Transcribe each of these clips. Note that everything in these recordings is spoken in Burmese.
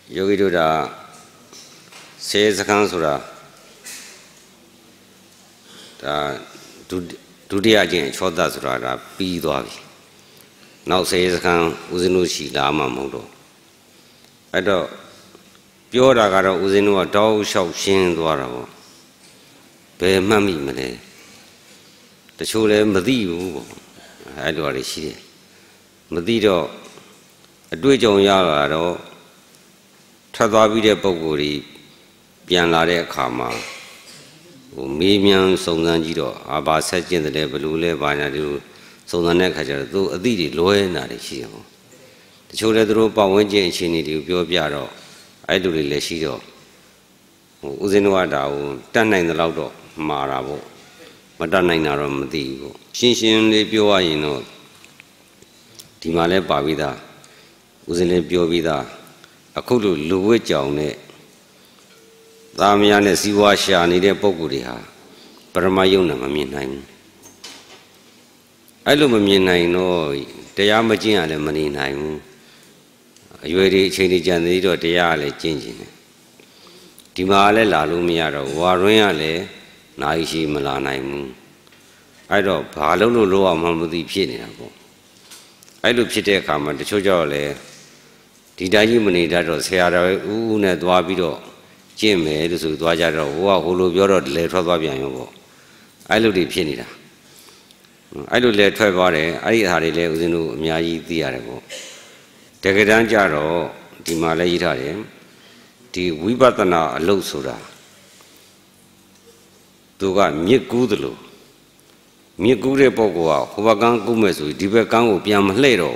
Yogi do da says a counsellor Dudia Jane, Chodas Rada, P. Dovi. Now says a can Uzinushi Lama Modo. I do pure Agara Uzinu a dog shop shin dwarabo. Be mammy mele. The children Madiu, I do a she. Madido, a dujo yaro, Tradavide Boguri, Pianare Kama, Mimian Songanjiro, Abba Sajin the Lebelule, Banadu, Sonanekaja, though a didi, Loena, the children drew Pawanji and Chini, Pure Piaro, I do the Leshido, Uzinuada, Tana in the Laudo, Marabo, Madana in Aramadigo, Shinshin de Pure, you know, Timale Pavida, Uzine Pure Vida, Akulu Luwichone. Damian Siwasha needed Poguria, Paramayuna Maminine. I love Maminine, no, the Yamajin and the Maninine. You already changed Janito, the Yale changing. Timale La Lumiaro, Warriale, Naishi Malanine. I don't Palolo Loa Mamudi Pienabo. I look Chite Kama, the Chojole. Did I humanity that was here, Una Dwabido? Jim, this is Dwajaro, who Yoro, let Robabian. I look at Pienida. I look at Trebare, I had a level in Miai Diarabo. Tegadan Jaro, the Malay Italian, the Wibatana Losura. Tuga Mikudlu. Mikure Pogoa, Huagan Gumesu, Dibekan, Piam Lero.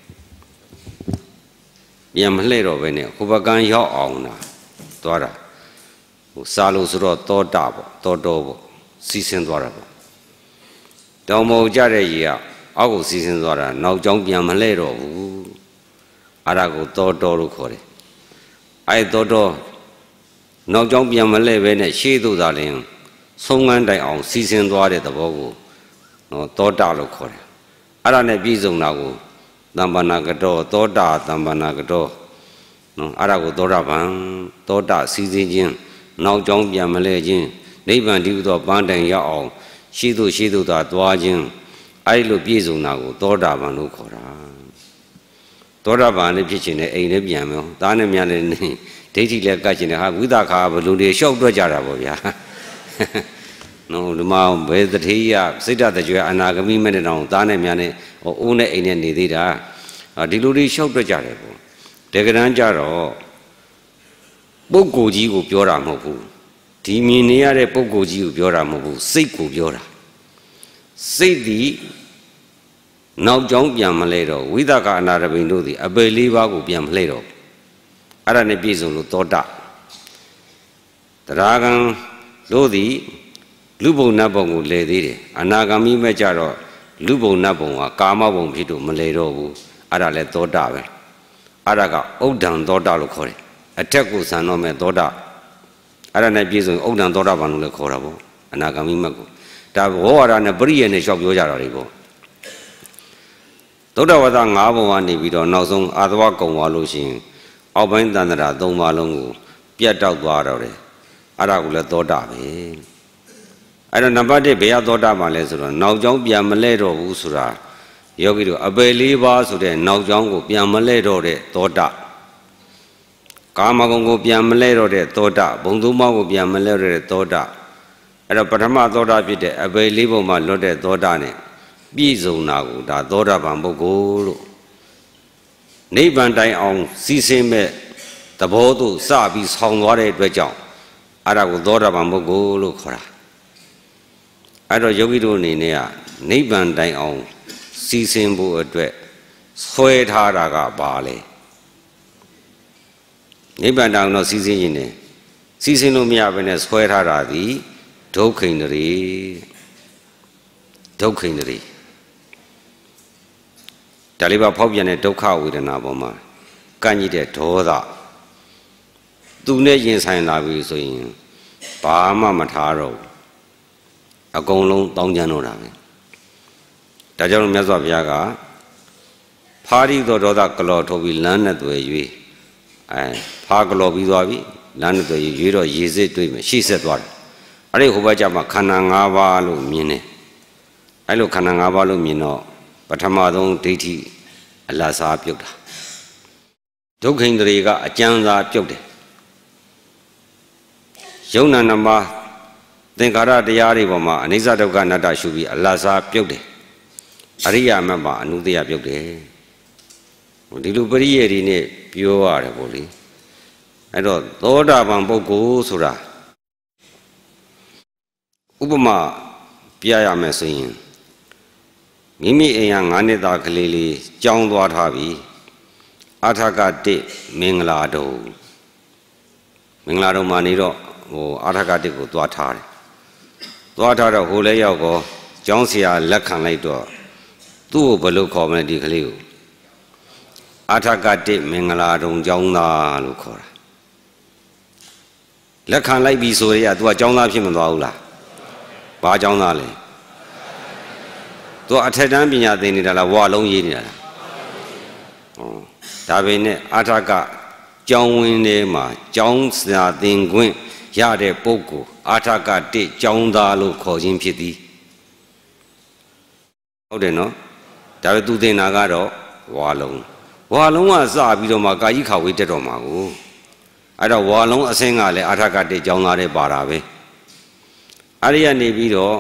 Piam Lero, Vene, Huagan Yaona, Dora. Salus ro to dabo, to dobo, season dwarabo. Domo Jareya, Ago season dwara, now jump Yamalero, Arago to dorucore. I dodo, now jump Yamale when a shadow darling, song and I on season dware the bogo, no to dalucore. Arane bizum nago, Dambanagato, to da, Dambanagato, no Arago doraban, to da season. Now John Yamalajin, Naban Dudo Bandan Yao, Shidu da Dwajin, I look Bizu Nago, Dodaban Lucora. Dodaban pitching a Nabiamo, Danamian, Tati Lagachin, with a car, Ludi, show Dojaraboya. No, the mount with the tea, sit at the Anagami Menon, Danamiane, or Una in Nidida, a Diludi show Dojarabo. Teganjaro. Pogoji Piora Mobu, Timinia Pogoji Piora Mobu, Seku Piora. Say the now John Yamalero, with a canara window, a believer would be Amlero. Aranebizo Toda. The Ragan Lodi, Lubo Nabongo lady, Anagami Majaro, Lubo Nabon, Kama Bompido, Malero, Arale Toda. Araga, Odan Toda Locore. Attack was an nome Doda. Aranabis, Odan Doda Vanula Corabo, Anagami Mago. That war and a brie and a shop Yojaribo. Doda was an avo and if you don't know some other walk on Walushing, Oban Dandara, Don Malongo, Piet out water. Aragula Doda. I don't know about the Bea Doda Malesura, now John Biamaledo Usura, Yogi, a believer, so then now John will Biamaledo Doda. Kamagongo Biamalero de Toda, Bonduma Biamalero de Toda. At a Patama Doda Pite, a Belibo Malode Dodane, Bizo Nagu, da Doda Bambogo. Neighbandai on Sisime, the Bodo, Sabis, Hongware, Dwejong, Arago Doda Bambogo, Cora. I don't Yogido Ninea, Neighbandai on Sisimbo Adwe, Sweat Haraga Bale. Neighbor down no season in it. Season no me up in a square haradi, tokenry. Taliba Pobian and Toka with an aboma. Can you get Toda? Do nations sign lavi swing. Pama Mataro. A gong long Donjanoravi. Tajan Mazaviaga. Party the Roda Color to be learned at the way. ဖာကလော်ပြီးသွားပြီလမ်းနဲ့ရွေးတော့ရေစစ်တွေ့မယ်ရှေ့ဆက်သွားတယ်အဲ့ဒီဟိုဘက်ကျမှခန္ဓာ၅ပါးလို့မြင်တယ်အဲ့လိုခန္ဓာ၅ပါးလို့မြင်တော့ပထမဆုံးဒိဋ္ဌိအလတ်စားပြုတ်တာဒုက္ခိန္ဒြေကအကျဉ်းစားပြုတ်တယ်ယုံနာနမသင်္ခါရတရားတွေပေါ်မှာအနိစ္စဒုက္ခအနတ္တရှုပြီးအလတ်စားပြုတ်တယ်အရိယာမတ်မှာအနုတ္တယပြုတ်တယ်ဒီလိုပရိယေတွေနဲ့ပြောရတယ်ပေါ့လေအဲ့တော့သောတာပန်ပုဂ္ဂိုလ်ဆိုတာဥပမာပြရမယ်ဆိုရင်မိမိအိမ်က9နှစ်သားကလေးလေးကြောင်းသွားထားပြီအထကတိမင်္ဂလာတုံမှာနေတော့အထကတိကိုသွားထားတယ်သွားထားတော့ဟိုလဲရောက်ကောကျောင်းဆရာလက်ခံလိုက်တော့သူ့ကိုဘယ်လိုခေါ်မလဲဒီကလေးကိုအထကတိမင်္ဂလာတုံကျောင်းသားလို့ခေါ်တာလက်ခံလိုက်ပြီဆိုရသူကကျောင်းသားဖြစ်မသွားဘူးလားဘာကျောင်းသားလဲသူအထက်တန်းပညာသင်နေတာလားဝါလုံးရေးနေတာလားဒါပေမဲ့အထကကျောင်းဝင်းထဲမှာကျောင်းစာသင်ခွင့်ရတဲ့ပုဂ္ဂိုလ်အထကတိကျောင်းသားလို့ခေါ်ခြင်းဖြစ်သည်ဟုတ်တယ်နော်ဒါပေမဲ့သူသင်တာကတော့ဝါလုံးကစပြီးတော့မှကာယိခဝေးတက်တော်မှာကိုအဲ့တော့ဝါလုံးအစင်းကလည်းအထကတိကျောင်းသားတွေပါတာပဲအဲ့ဒီကနေပြီးတော့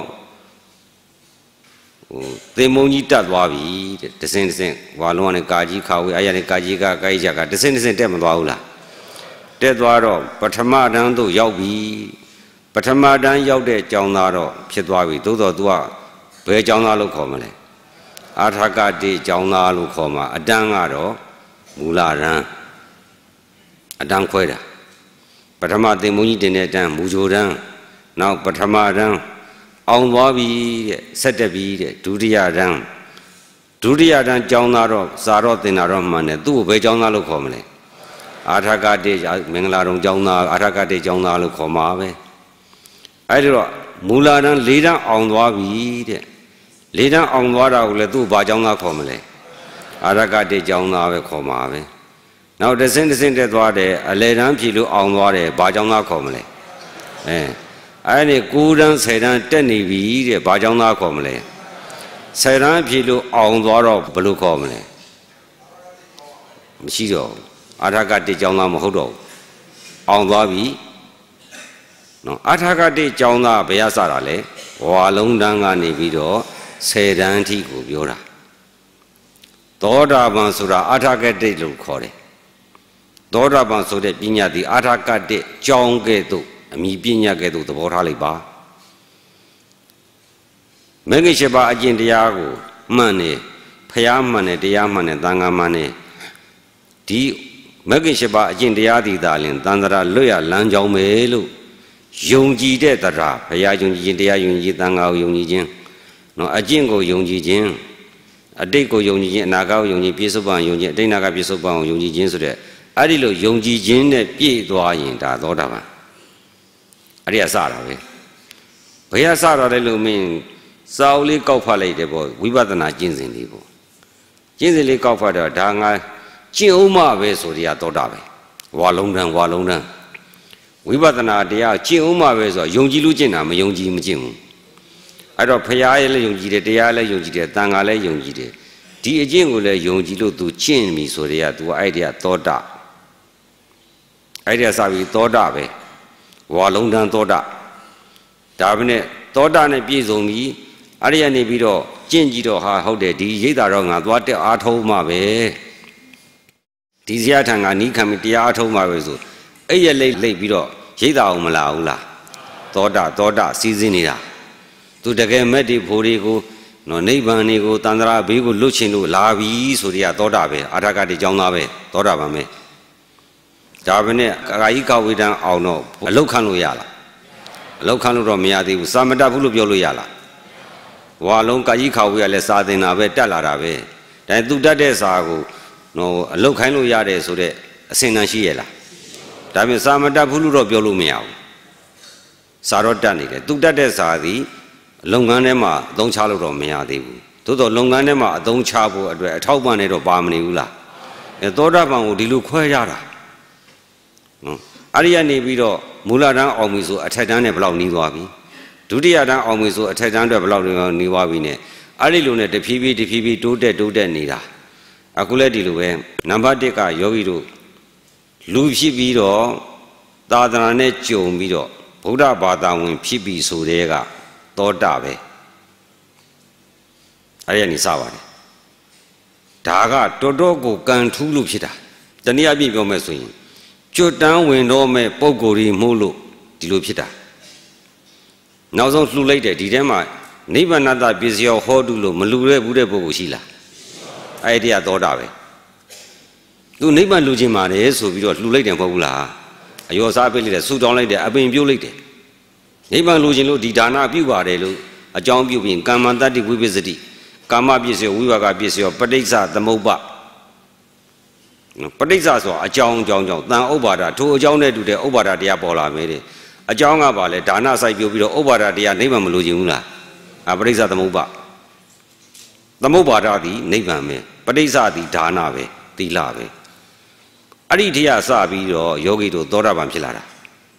သင်္ဘုံကြီးတက်သွားပြီတဲ့တစင်းဝါလုံးကနေကာကြီးခါဝေးအဲ့ရနေကာကြီးကကာကြီးချကတစင်းတက်မသွားဘူးလားတက်သွားတော့ပထမတန်းသို့ရောက်ပြီပထမတန်းရောက်တဲ့ကျောင်းသားတော့ဖြစ်သွားပြီသို့တော် तू ကဘယ်ကျောင်းသားလို့ခေါ်မလဲအာထကတိကျောင်းသားလို့ခေါ်မှာအတန်းကတော့မူလရန်အတန်းခွဲတာပထမသင်္ဘုံကြီးတင်တဲ့အတန်းမူဂျိုတန်းနောက်ပထမတန်းအောင်သွားပြီတဲ့ဆက်တက်ပြီတဲ့ဒုတိယတန်းကျောင်းသားတော့စာတော့သင်တာတော့မှန်တယ်သူ့ကိုဘယ်ကျောင်းသားလို့ခေါ်မလဲအာထကတိမင်္ဂလာတုံကျောင်းသားအာထကတိကျောင်းသားလို့ခေါ်မှာပဲအဲ့ဒီတော့မူလတန်း၄တန်းအောင်သွားပြီတဲ့၄တန်းအောင်သွားတာကိုလည်းသူ့ဘာကျောင်းသားခေါ်မလဲအာထကတိကျောင်းသားပဲခေါ်မှာပဲနောက်တဆင့်တက်သွားတယ်အလယ်တန်းဖြည်လို့အောင်သွားတယ်ဘာကျောင်းသားခေါ်မလဲအဲ့ဒီ9တန်း10တန်းတက်နေပြီတဲ့ဘာကျောင်းသားခေါ်မလဲ10တန်းဖြည်လို့အောင်သွားတော့ဘယ်လိုခေါ်မလဲမရှိတော့အာထကတိကျောင်းသားမဟုတ်တော့အောင်သွားပြီနော်အာထကတိကျောင်းသားဘယ်ရစတာလဲဝါလုံးတန်းကနေပြီးတော့10တန်းထိကိုပြောတာသောတာပန်ဆိုတာအာထကတိလို့ခေါ်တယ်သောတာပန်ဆိုတဲ့ပညာသည်အာထကတိကျောင်းကဲ့သို့အမိပညာကဲ့သို့သဘောထားလိုက်ပါမဂ္ဂင်၈ပါးအကျင့်တရားကိုမှန်တယ်ဖျားမှန်တယ်တရားမှန်တယ်သံဃာမှန်တယ်ဒီမဂ္ဂင်၈ပါးအကျင့်တရားသည်သာလျှင်သံဃာလွတ်ရလမ်းကြောင်းပဲလို့ယုံကြည်တဲ့တရားဘုရားယုံကြည်ခြင်းတရားယုံကြည်သံဃာကိုယုံကြည်ခြင်းနော်အကျင့်ကိုယုံကြည်ခြင်းအတိတ်ကိုယုံကြည်ခြင်းအနာဂတ်ကိုယုံကြည်ပြစ္ဆုတ်ပံယုံကြည်အတိတ်နာဂတ်ပြစ္ဆုတ်ပံကိုယုံကြည်ခြင်းဆိုတဲ့အဲ့ဒီလိုယုံကြည်ခြင်းနဲ့ပြည့်သွားရင်ဒါသောတာပန်အဲ့ဒီအစတာပဲဘယ်အစတာလဲလို့မင်းစာအုပ်လေးကောက်ဖတ်လိုက်တယ်ပေါ့ဝိပဿနာကျင့်စဉ်လေးပေါ့ကျင့်စဉ်လေးကောက်ဖတ်တော့ဒါငါကျင့်ဦးမပဲဆိုရသောတာပဲဝါလုံးတန်းဝိပဿနာတရားကျင့်ဦးမပဲဆိုယုံကြည်လို့ကျင့်တာမယုံကြည်မကျင့်ဘူးအဲ့တော့ဖရာရဲ့လည်းယုံကြည်တယ်တရားလည်းယုံကြည်တယ်သံဃာလည်းယုံကြည်တယ်ဒီအကျင့်ကိုလည်းယုံကြည်လို့ तू ကျင့်ပြီဆိုရသူအဲ့ဒီကသောတာအဲ့ဒီကစပြီးသောတာပဲဝါလုံးတန်းသောတာဒါပဲနဲ့သောတာနဲ့ပြည့်စုံပြီအဲ့ဒီကနေပြီးတော့ကျင့်ကြည့်တော့ဟာဟုတ်တယ်ဒီရိတ်တာတော့ငါသွားတက်အားထုတ်မှပဲဒီဇယထံကနီးခံပြီးတရားအားထုတ်မှပဲဆိုအဲ့ရလိတ်ပြီးတော့ရိတ်တာအောင်မလာဘူးလားသောတာစီးစင်းနေတာသူတကယ်မက်ဒီဖိုးတွေကိုနော်နိဗ္ဗာန်တွေကိုတန္တရာဘေးကိုလွတ်ချင်လို့လာပြီဆိုရသောတာပဲအာထကတိကျောင်းသားပဲသောတာပန်ပဲဒါပဲနဲ့ကာယိကဝေဒံအောင်တော့အလောက်ခံလို့ရလားအလောက်ခံလို့တော့မရသေးဘူးစာမတတ်ဘူးလို့ပြောလို့ရလားဝါလုံးကာယိခဝေကလည်းစာသင်တာပဲတက်လာတာပဲဒါသူတတ်တဲ့စာကိုနော်အလောက်ခိုင်းလို့ရတယ်ဆိုတဲ့အစင်တန်ရှိရလားဒါပေမဲ့စာမတတ်ဘူးလို့တော့ပြောလို့မရဘူးစာတော့တတ်နေတယ်သူတတ်တဲ့စာသည်လုပ်ငန်းထဲမှာအသုံးချလို့တော့မရသေးဘူးသို့တော့လုပ်ငန်းထဲမှာအသုံးချဖို့အတွက်အထောက်ပံ့နေတော့ပါမနေဘူးလားသောတာပန်ကိုဒီလိုခွဲရတာအရိယာနေပြီးတော့မူလတန်းအောင်ပြီဆိုအထက်တန်းနဲ့ဘယ်လောက်နီးသွားပြီဒုတိယတန်းအောင်ပြီဆိုအထက်တန်းအတွက်ဘယ်လောက်နီးသွားပြီနဲ့အဲ့ဒီလိုနဲ့တဖြည်းဖြည်းတိုးတက်နေတာအခုလည်းဒီလိုပဲနံပါတ်1ကယောဂီတို့လူဖြစ်ပြီးတော့သာသနာနဲ့ကြုံပြီးတော့ဗုဒ္ဓဘာသာဝင်ဖြစ်ပြီးဆိုတဲ့ကသောတာပဲအဲ့ဒီကနေစပါတယ်ဒါကတော်တော်ကိုကံထူးလို့ဖြစ်တာတနည်းအားဖြင့်ပြောမယ်ဆိုရင်ကျွတ်တန်းဝင်တော့မဲ့ပုံကိုယ်ကြီးမှုလို့ဒီလိုဖြစ်တာနောက်ဆုံးလှူလိုက်တယ်ဒီထဲမှာနိဗ္ဗာန်တပစ္စယောဟောတုလို့မလူရဲဘူးတဲ့ပုဂ္ဂိုလ်ရှိလားအဲ့ဒီကသောတာပဲသူနိဗ္ဗာန်လူချင်းမာတယ်ဆိုပြီးတော့လှူလိုက်တယ်မဟုတ်ဘူးလားအယောစားပေးလိုက်တယ်ဆူတောင်းလိုက်တယ်အပင်ပြုတ်လိုက်တယ်နိဗ္ဗာန်လူချင်းလို့ဒီဒါနပြုပါတယ်လို့အကြောင်းပြုပြီးကာမတတ္တိဝိပစ္စတိကာမပစ္စယောဝိပါကပစ္စယောပဋိစ္စသမုပ္ပါပဋိစ္စဆိုတာအကြောင်းတန်ဥပ္ပါဒထိုအကြောင်းနဲ့တူတဲ့ဥပ္ပါဒတရားပေါ်လာမယ်တဲ့အကြောင်းကပါလေဒါနစိုက်ပြုပြီးတော့ဥပ္ပါဒတရားနိဗ္ဗာန်မလိုချင်ဘူးလားပဋိစ္စသမုပ္ပါသမုပ္ပါဒသည်နိဗ္ဗာန်ပဲပဋိစ္စသည်ဒါနပဲသီလပဲအဲ့ဒီတရားစပြီးတော့ယောဂီတို့သောတာပန်ဖြစ်လာတာ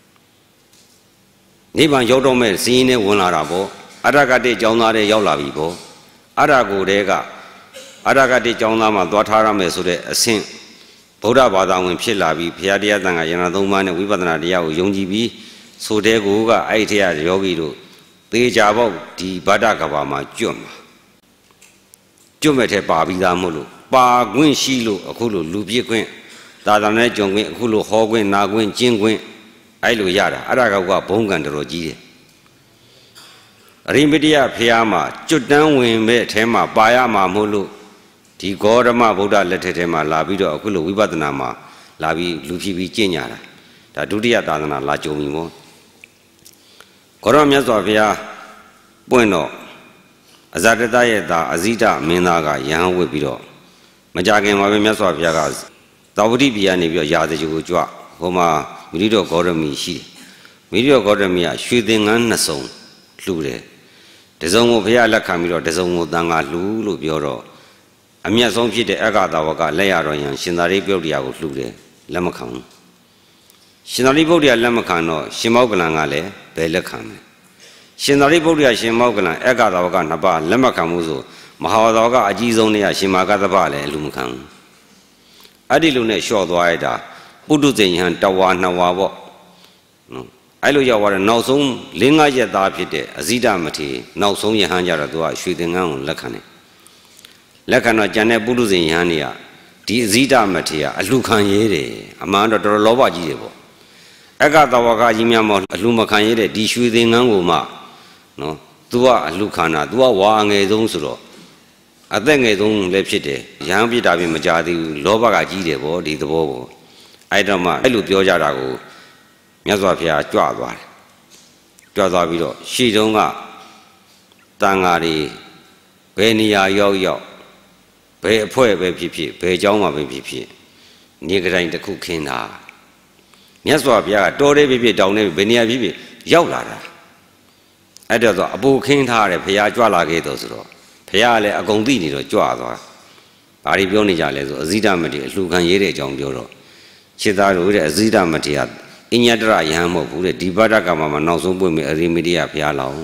နိဗ္ဗာန်ရောက်တော့မဲ့ဇင်းနဲ့ဝင်လာတာပေါ့အရဟတကျောင်းသားတွေရောက်လာပြီပေါ့အရကိုတဲကအရဟတကျောင်းသားမှာသွားထားရမယ်ဆိုတဲ့အဆင့်ဗုဒ္ဓဘာသာဝင်ဖြစ်လာပြီးဘုရားတရားသံဃာယန္တာ၃ပါးနဲ့ဝိပဿနာတရားကိုယုံကြည်ပြီးဆိုတဲ့ကိုကအဲ့ဒီတရားယောဂီတို့သေချာပေါ့ဒီဗဒ္ဒကဘာမှာကျွတ်မဲ့ထဲပါပြီးသားမို့လို့ပါခွင့်ရှိလို့အခုလိုလူပြည့်ခွင့်သာသနာနဲ့ကြုံခွင့်အခုလိုဟောခွင့်နာခွင့်ကျင့်ခွင့်အဲ့လိုရတာအဲ့ဒါကဘုံကံတော်တော်ကြီးတယ်အရိမတိယဖျားမှာကျွတ်တန်းဝင်မဲ့အဲထဲမှာပါရမှာမို့လို့ဒီဂေါရမဗုဒ္ဓလက်ထက်ထဲမှာလာပြီးတော့အခုလိုဝိပဿနာမှာလာပြီးလူဖြစ်ပြီးကျင့်ကြတာဒါဒုတိယသာသနာလာကြုံပြီမို့ဂေါရမမြတ်စွာဘုရားပွင့်တော့အဇာတတရဲ့သားအဇိတမင်းသားကယဟန်ဝစ်ပြီးတော့မကြခင်မှာပဲမြတ်စွာဘုရားကသာဝတိပြည်ကနေပြီးတော့ရာဇဂိုကိုကြွဟိုမှာမိရိတော်ဂေါရမီရှိတယ်မိရိတော်ဂေါရမီကရွှေသင်္ကန်း2စုံလှူတယ်တစုံကိုဘုရားလက်ခံပြီးတော့တစုံကိုတန်ခါလှူလို့ပြောတော့အမြတ်ဆုံးဖြစ်တဲ့အဂါသာဝကလက်ရတော်ရန်ရှင်သာရိပုတ္တရာကိုလှူတယ်လက်မခံဘူးရှင်သာရိပုတ္တရာလက်မခံတော့ရှင်မောက္ကလန်ကလည်းဘယ်လက်ခံလဲရှင်သာရိပုတ္တရာရှင်မောက္ကလန်အဂါသာဝက2ပါးလက်မခံဘူးဆိုမဟာသာဝကအကြီးဆုံးတွေကရှင်မာကသဗ္ဗလည်းအလူမခံဘူးအဲ့ဒီလိုနဲ့လျှော့သွားရတာပုထုဇဉ်ယဟန်တဝါ2ဝါပေါ့အဲ့လိုရောက်သွားတဲ့နောက်ဆုံး5ရက်သားဖြစ်တဲ့အဇိဒမထေနောက်ဆုံးယဟန်ကြတော့သူကရွှေသင်္ကန်းကိုလက်ခံတယ်လက်ခံတော့ကျန်တဲ့ပုထုဇဉ်ယဟန်တွေကဒီအဇိဒမထေကအလှခံရေးတယ်အမှန်တော့တော်တော်လောဘကြီးတယ်ပေါ့အကသဝကကြီးများမအလှမခံရေးတဲ့ဒီရွှေသင်္ကန်းကိုမှနော်သူကအလှခံတာသူကဝါငယ်ဆုံးဆိုတော့အသက်ငယ်ဆုံးလည်းဖြစ်တယ်ယဟန်ပြစ်တာပြင်မကြသေးဘူးလောဘကကြီးတယ်ပေါ့ဒီသဘောပေါ့အဲ့တော့မှအဲ့လိုပြောကြတာကိုမြတ်စွာဘုရားကြွသွားတယ်ကြွသွားပြီးတော့ရှေ့တုန်းကတန်ဃာတွေဘယ်နေရာရောက်ဘယ်အဖွဲ့ပဲဖြစ်ဘယ်เจ้าမှာပဲဖြစ်နေကြတိုင်းတစ်ခုခင်းတာမြတ်စွာဘုရားကတော်တယ်ဖြစ်တောင်းတယ်ဘယ်နေရာဖြစ်ရောက်လာတာအဲ့တော့ဆိုအပူခင်းထားတယ်ဘုရားကြွလာခဲ့တော့ဆိုတော့ဘုရားလည်းအကုန်သိနေတော့ကြွသွားဘာတွေပြောနေကြလဲဆိုအဇိဒမထေအလှခံရေးတဲ့အကြောင်းပြောတော့ခြေသားတို့တဲ့အဇိဒမထေကအညတရယဟန်မဟုတ်ဘူးတဲ့ဒီဗဒ္ဒကမှာနောက်ဆုံးပွင့်မယ်အရိမတိယဘုရားလောင်း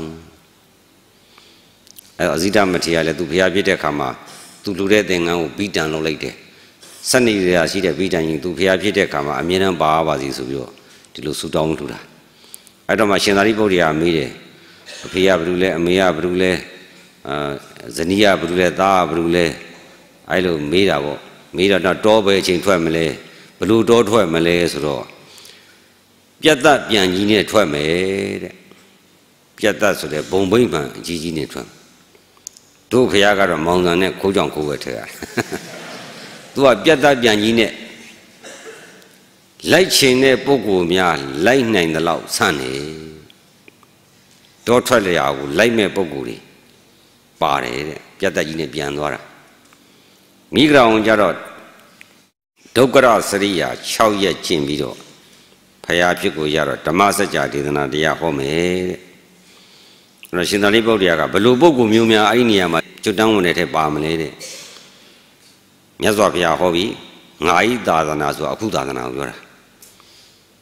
အဲအဇိဒမထေကလည်းသူဘုရားပြည့်တဲ့ခါမှာသူလူတဲ့သင်္ကန်းကိုပြီးတန်လုပ်လိုက်တယ်စနေရရှိတဲ့ပြီးတန်ရင်သူဘုရားပြည့်တဲ့ခါမှာအမြဲတမ်းပါပါစီဆိုပြီးတော့ဒီလိုဆူတောင်းထူတာအဲ့တော့မှရှင်သာရိပုတ္တရာမေးတယ်အဖေကဘယ်လိုလဲအမေကဘယ်လိုလဲဇနီးကဘယ်လိုလဲသားကဘယ်လိုလဲအဲ့လိုမေးတာပေါ့မေးတော့တောပဲအချိန်ထွက်မလဲဘယ်လိုတောထွက်မလဲဆိုတော့ပြတ်သက်ပြန်ကြီးနဲ့ထွက်မယ်တဲ့ပြတ်သက်ဆိုတဲ့ဘုံဘိမ့်မှန်အကြီးကြီးနဲ့ထွက်တို့ခရကတော့မောင်ဆန်နဲ့ခိုးကြောင်ခိုးပဲထဲရတယ်သူကပြတ်သက်ပြန်ကြီးနဲ့လိုက်ချင်တဲ့ပုဂ္ဂိုလ်များလိုက်နိုင်တဲ့လောက်ဆန့်နေတောထွက်လျာကိုလိုက်မဲ့ပုဂ္ဂိုလ်တွေပါတယ်တဲ့ပြတ်သက်ကြီးနဲ့ပြန်သွားတာမိဂရာဝန်ကြတော့ဒုက္ခရစရိယာ6ရက်ကျင့်ပြီးတော့ဖရာဖြစ်ကိုရတော့ဓမ္မစကြာဒေသနာတရားဟောမယ်တဲ့အဲ့တော့ရှင်သာရိပုတ္တရာကဘလို့ပုဂ္ဂိုလ်မျိုးများအဲ့ဒီနေရာမှာကျွတ်တန်းဝင်တဲ့ထဲပါမလဲတဲ့မြတ်စွာဘုရားဟောပြီးငါဤသာသနာဆိုအခုသာသနာကိုပြောတာ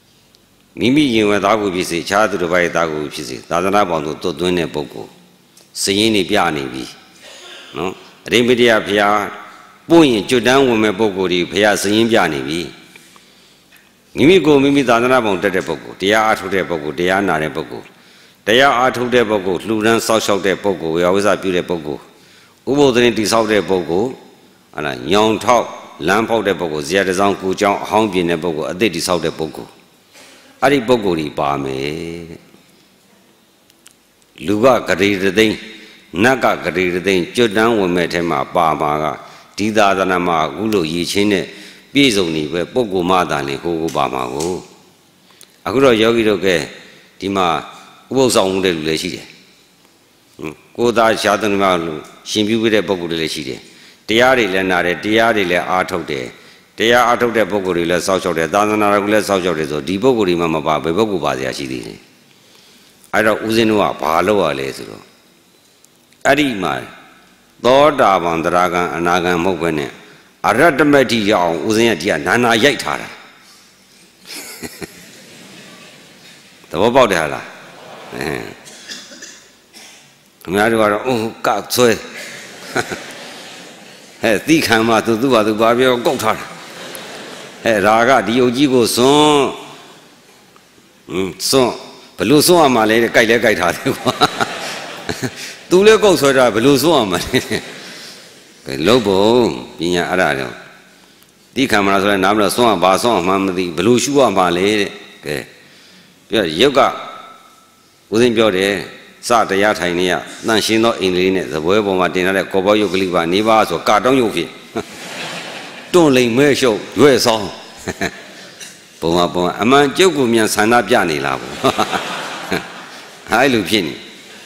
မိမိရင်ဝယ်သားကိုဖြစ်စေခြားသူတစ်ပါးရဲ့သားကိုဖြစ်စေသာသနာပေါင်းသို့သွတ်သွင်းတဲ့ပုဂ္ဂိုလ်စည်ရင်းနေပြနေပြီနော်အရိမတိယဘုရားပို့ရင်ကျွတ်တန်းဝင်မဲ့ပုဂ္ဂိုလ်တွေဘုရားစည်ရင်းပြနေပြီမိမိကိုမိမိသာသနာပေါင်းတက်တဲ့ပုဂ္ဂိုလ်တရားအားထုတ်တဲ့ပုဂ္ဂိုလ်တရားနာတဲ့ပုဂ္ဂိုလ်တရားအားထုတ်တဲ့ပုဂ္ဂိုလ်လှူဒန်းစောက်ရှောက်တဲ့ပုဂ္ဂိုလ်ဝေယဝိဇ္ဇပြုတဲ့ပုဂ္ဂိုလ်ဥပုသ်တင်တိဆောက်တဲ့ပုဂ္ဂိုလ်ဟာလားညောင်ထောက်လမ်းဖောက်တဲ့ပုဂ္ဂိုလ်ဇေယျတစောင်းကိုကြောင်းအဟောင်းပြင်းတဲ့ပုဂ္ဂိုလ်အသစ်တိဆောက်တဲ့ပုဂ္ဂိုလ်အဲ့ဒီပုဂ္ဂိုလ်ကြီးပါမယ်လူကဂရေတသိန်းနတ်ကဂရေတသိန်းကျွတ်တန်းဝင်မဲ့ထဲမှာပါမှာကဒီသာသနာမှာအခုလိုရည်ချင်းနဲ့ပြည့်စုံနေပဲပုဂ္ဂိုလ်မှသာလေကိုပါမှာကိုအခုတော့ယောဂီတို့ကဒီမှာဥပုသ်ဆောင်မှုတဲ့လူလည်းရှိတယ်ကိုယ်သာရှားတဲ့မှာရှင်ပြုတဲ့ပုဂ္ဂိုလ်တွေလည်းရှိတယ်တရားတွေလည်းနာတယ်တရားတွေလည်းအားထုတ်တယ်တရားအားထုတ်တဲ့ပုဂ္ဂိုလ်တွေလည်းစောင့်ရှောက်တယ်သာသနာတော်ကလည်းစောင့်ရှောက်တယ်ဆိုဒီပုဂ္ဂိုလ်တွေမှမပါဘယ်ပုဂ္ဂိုလ်ပါစရာရှိသေးတယ်အဲ့တော့ဦးဇင်းတို့ကဘာလုပ်ရလဲဆိုတော့အဲ့ဒီမှာသောတာပန်တရာဂံအနာဂံမဟုတ်ဘဲနဲ့အရတ္တမတ္တိရအောင်ဦးဇင်းကဒီကနာနာရိုက်ထားတာသဘောပေါက်တယ်ဟာလားခင်ဗျားတို့ကတော့အိုးကဆွဲဟဲ့သိခံမှသူဘာပြောကောက်ထားတာဟဲ့ရာကဒီအုပ်ကြီးကိုစွန်းဘလို့စွန်းရမှာလဲကြိုက်လဲကြိုက်ထားတယ်ကွာသူလည်းကောက်ဆွဲတာဘလို့စွန်းရမှာလဲလုံးပုံပညာအဲ့ဒါတော့သိခံမလားဆိုရင်နားမလို့စွန်းရဘာစွန်းမှမသိဘလို့ရှုရမှာလဲတဲ့ကဲပြောရုပ်ကဦးစင်းပြောတယ်စတရားထိုင်နေရတန်ရှင်းသောအိမ်လေးနဲ့သပွဲပေါ်မှာတင်ထားတဲ့ကော်ပေါရုပ်ကလေးပါနေပါဆိုကာတောင်းရုပ်ဖြစ်တွန့်လိမ်မဲရှုပ်ရွဲ့ဆောင်ပုံအမှန်ကျုပ်ကိုမြန်ဆန္ဒပြနေလားဘူးအဲ့လိုဖြစ်နေ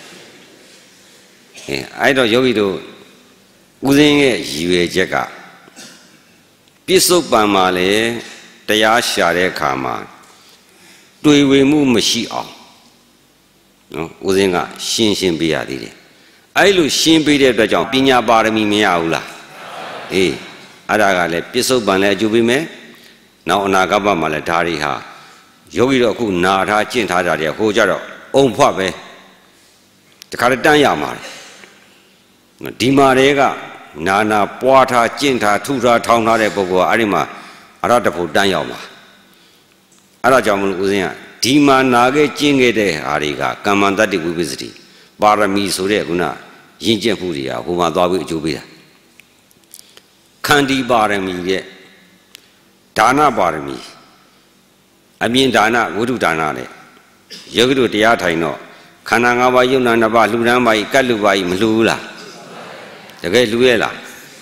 အဲ့တော့ယောဂီတို့ဦးစင်းရဲ့ရည်ရွယ်ချက်ကပြစ္ဆုတ်ပံမှာလေတရားရှာတဲ့အခါမှာတွေ့ဝေမှုမရှိအောင်နော်ဦးစင်းကရှင်းပေးရသေးတယ်အဲ့လိုရှင်းပေးတဲ့အတွက်ကြောင့်ပညာပါရမီမရဘူးလားအေးအဲ့ဒါကလည်းပြစ္ဆုတ်ပံလည်းအကျိုးပေးမယ်နောက်အနာဂတ်မှာလည်းဒါတွေဟာယောဂီတော့အခုနာထားကျင့်ထားတာတွေဟိုကြတော့အုံဖွက်ပဲတခါတည်းတန်းရမှာဒီမှာတွေကနာပွားထားကျင့်ထားထူထားထောင်းထားတဲ့ပုဂ္ဂိုလ်ကအဲ့ဒီမှာအရတ္တဖို့တန်းရောက်မှာအဲ့ဒါကြောင့်မလို့ဦးဇင်းကဒီမှာနာခဲ့ကျင့်ခဲ့တဲ့ဟာတွေကကမ္မန္တတ္တိဝိပစ္စတိပါရမီဆိုတဲ့ခုနရင့်ကျက်မှုတွေကဟိုမှာသွားပြီးအကျိုးပေးတာခန္တီပါရမီရဲ့ဒါနပါရမီအမြင်ဒါနဝိတုဒါနနဲ့ယောဂီတို့တရားထိုင်တော့ခန္ဓာ၅ပါးယုံနာ၅ပါးလှူဒန်းပါ၏ကတ်လူပါ၏မလှူဘူးလားတကယ်လှူရဲ့လား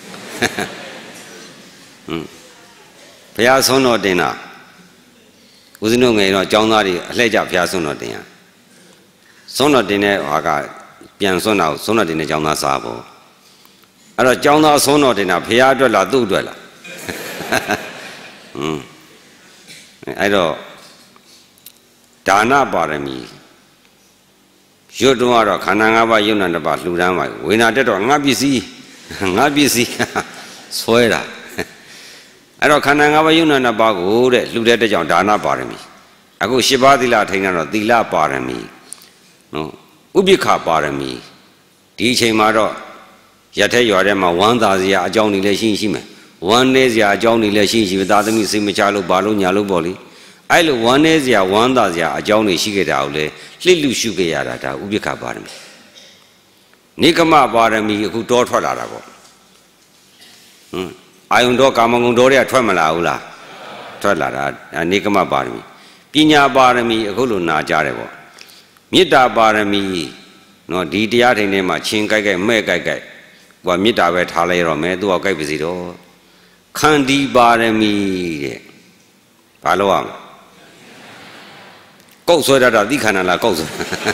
ဘုရားဆုံးတော်တင်တာဦးဇင်းတို့ငယ်တော့ကျောင်းသားတွေအလှည့်ကျဘုရားဆုံးတော်တင်ရဆုံးတော်တင်တဲ့ဟာကပြန်ဆုံးတာကိုဆုံးတော်တင်တဲ့ကျောင်းသားစားပေါ့အဲ့တော့ကျောင်းသားဆုံးတော်တင်တာဘုရားအတွက်လားသူ့အတွက်လားအဲ့တော့ဒါနပါရမီရွတ်တော့ကတော့ခန္ဓာ၅ပါးယုံနာတစ်ပါးလှူဒန်းပါဝိညာတက်တော့ငါပစ္စည်းဆွဲတာအဲ့တော့ခန္ဓာ၅ပါးယုံနာနှစ်ပါးကိုတဲ့လှူတဲ့တဲ့ကြောင့်ဒါနပါရမီအခု၈ပါးသီလထိန်းတော့သီလပါရမီနော်ဥပိ္ပခပါရမီဒီအချိန်မှာတော့ရထက်ရွာထဲမှာဝမ်းသာစရာအကြောင်းတွေလည်းရှိမယ်ဝမ်းနည်းစရာအကြောင်းတွေလည်းရှိသာသမီစိတ်မချလို့ဘာလို့ညာလို့ပေါ့လေအဲ့လိုဝမ်းနည်းစရာဝမ်းသာစရာအကြောင်းတွေရှိခဲ့တာကိုလေလှစ်လူရှုခဲ့ရတာဒါဥပိ္ပခပါရမီနိကမပါရမီအခုတောထွက်လာတာပေါ့အာယုန်တော်ကာမဂုဏ်တော်တွေကထွက်မလာဘူးလားထွက်လာတာနိကမပါရမီပညာပါရမီအခုလိုနာကြတယ်ပေါ့မေတ္တာပါရမီနော်ဒီတရားထိုင်ထဲမှာချင်းကြိုက်မဲ့ကြိုက်ဟိုကမေတ္တာပဲထားလိုက်တော့မယ်သူကကြိုက်ပါစီတော့ခန္တီပါရမီတဲ့ဘာလို့ရမလဲကောက်ဆွဲတတ်တာသိခန္ဓာလားကောက်ဆွဲ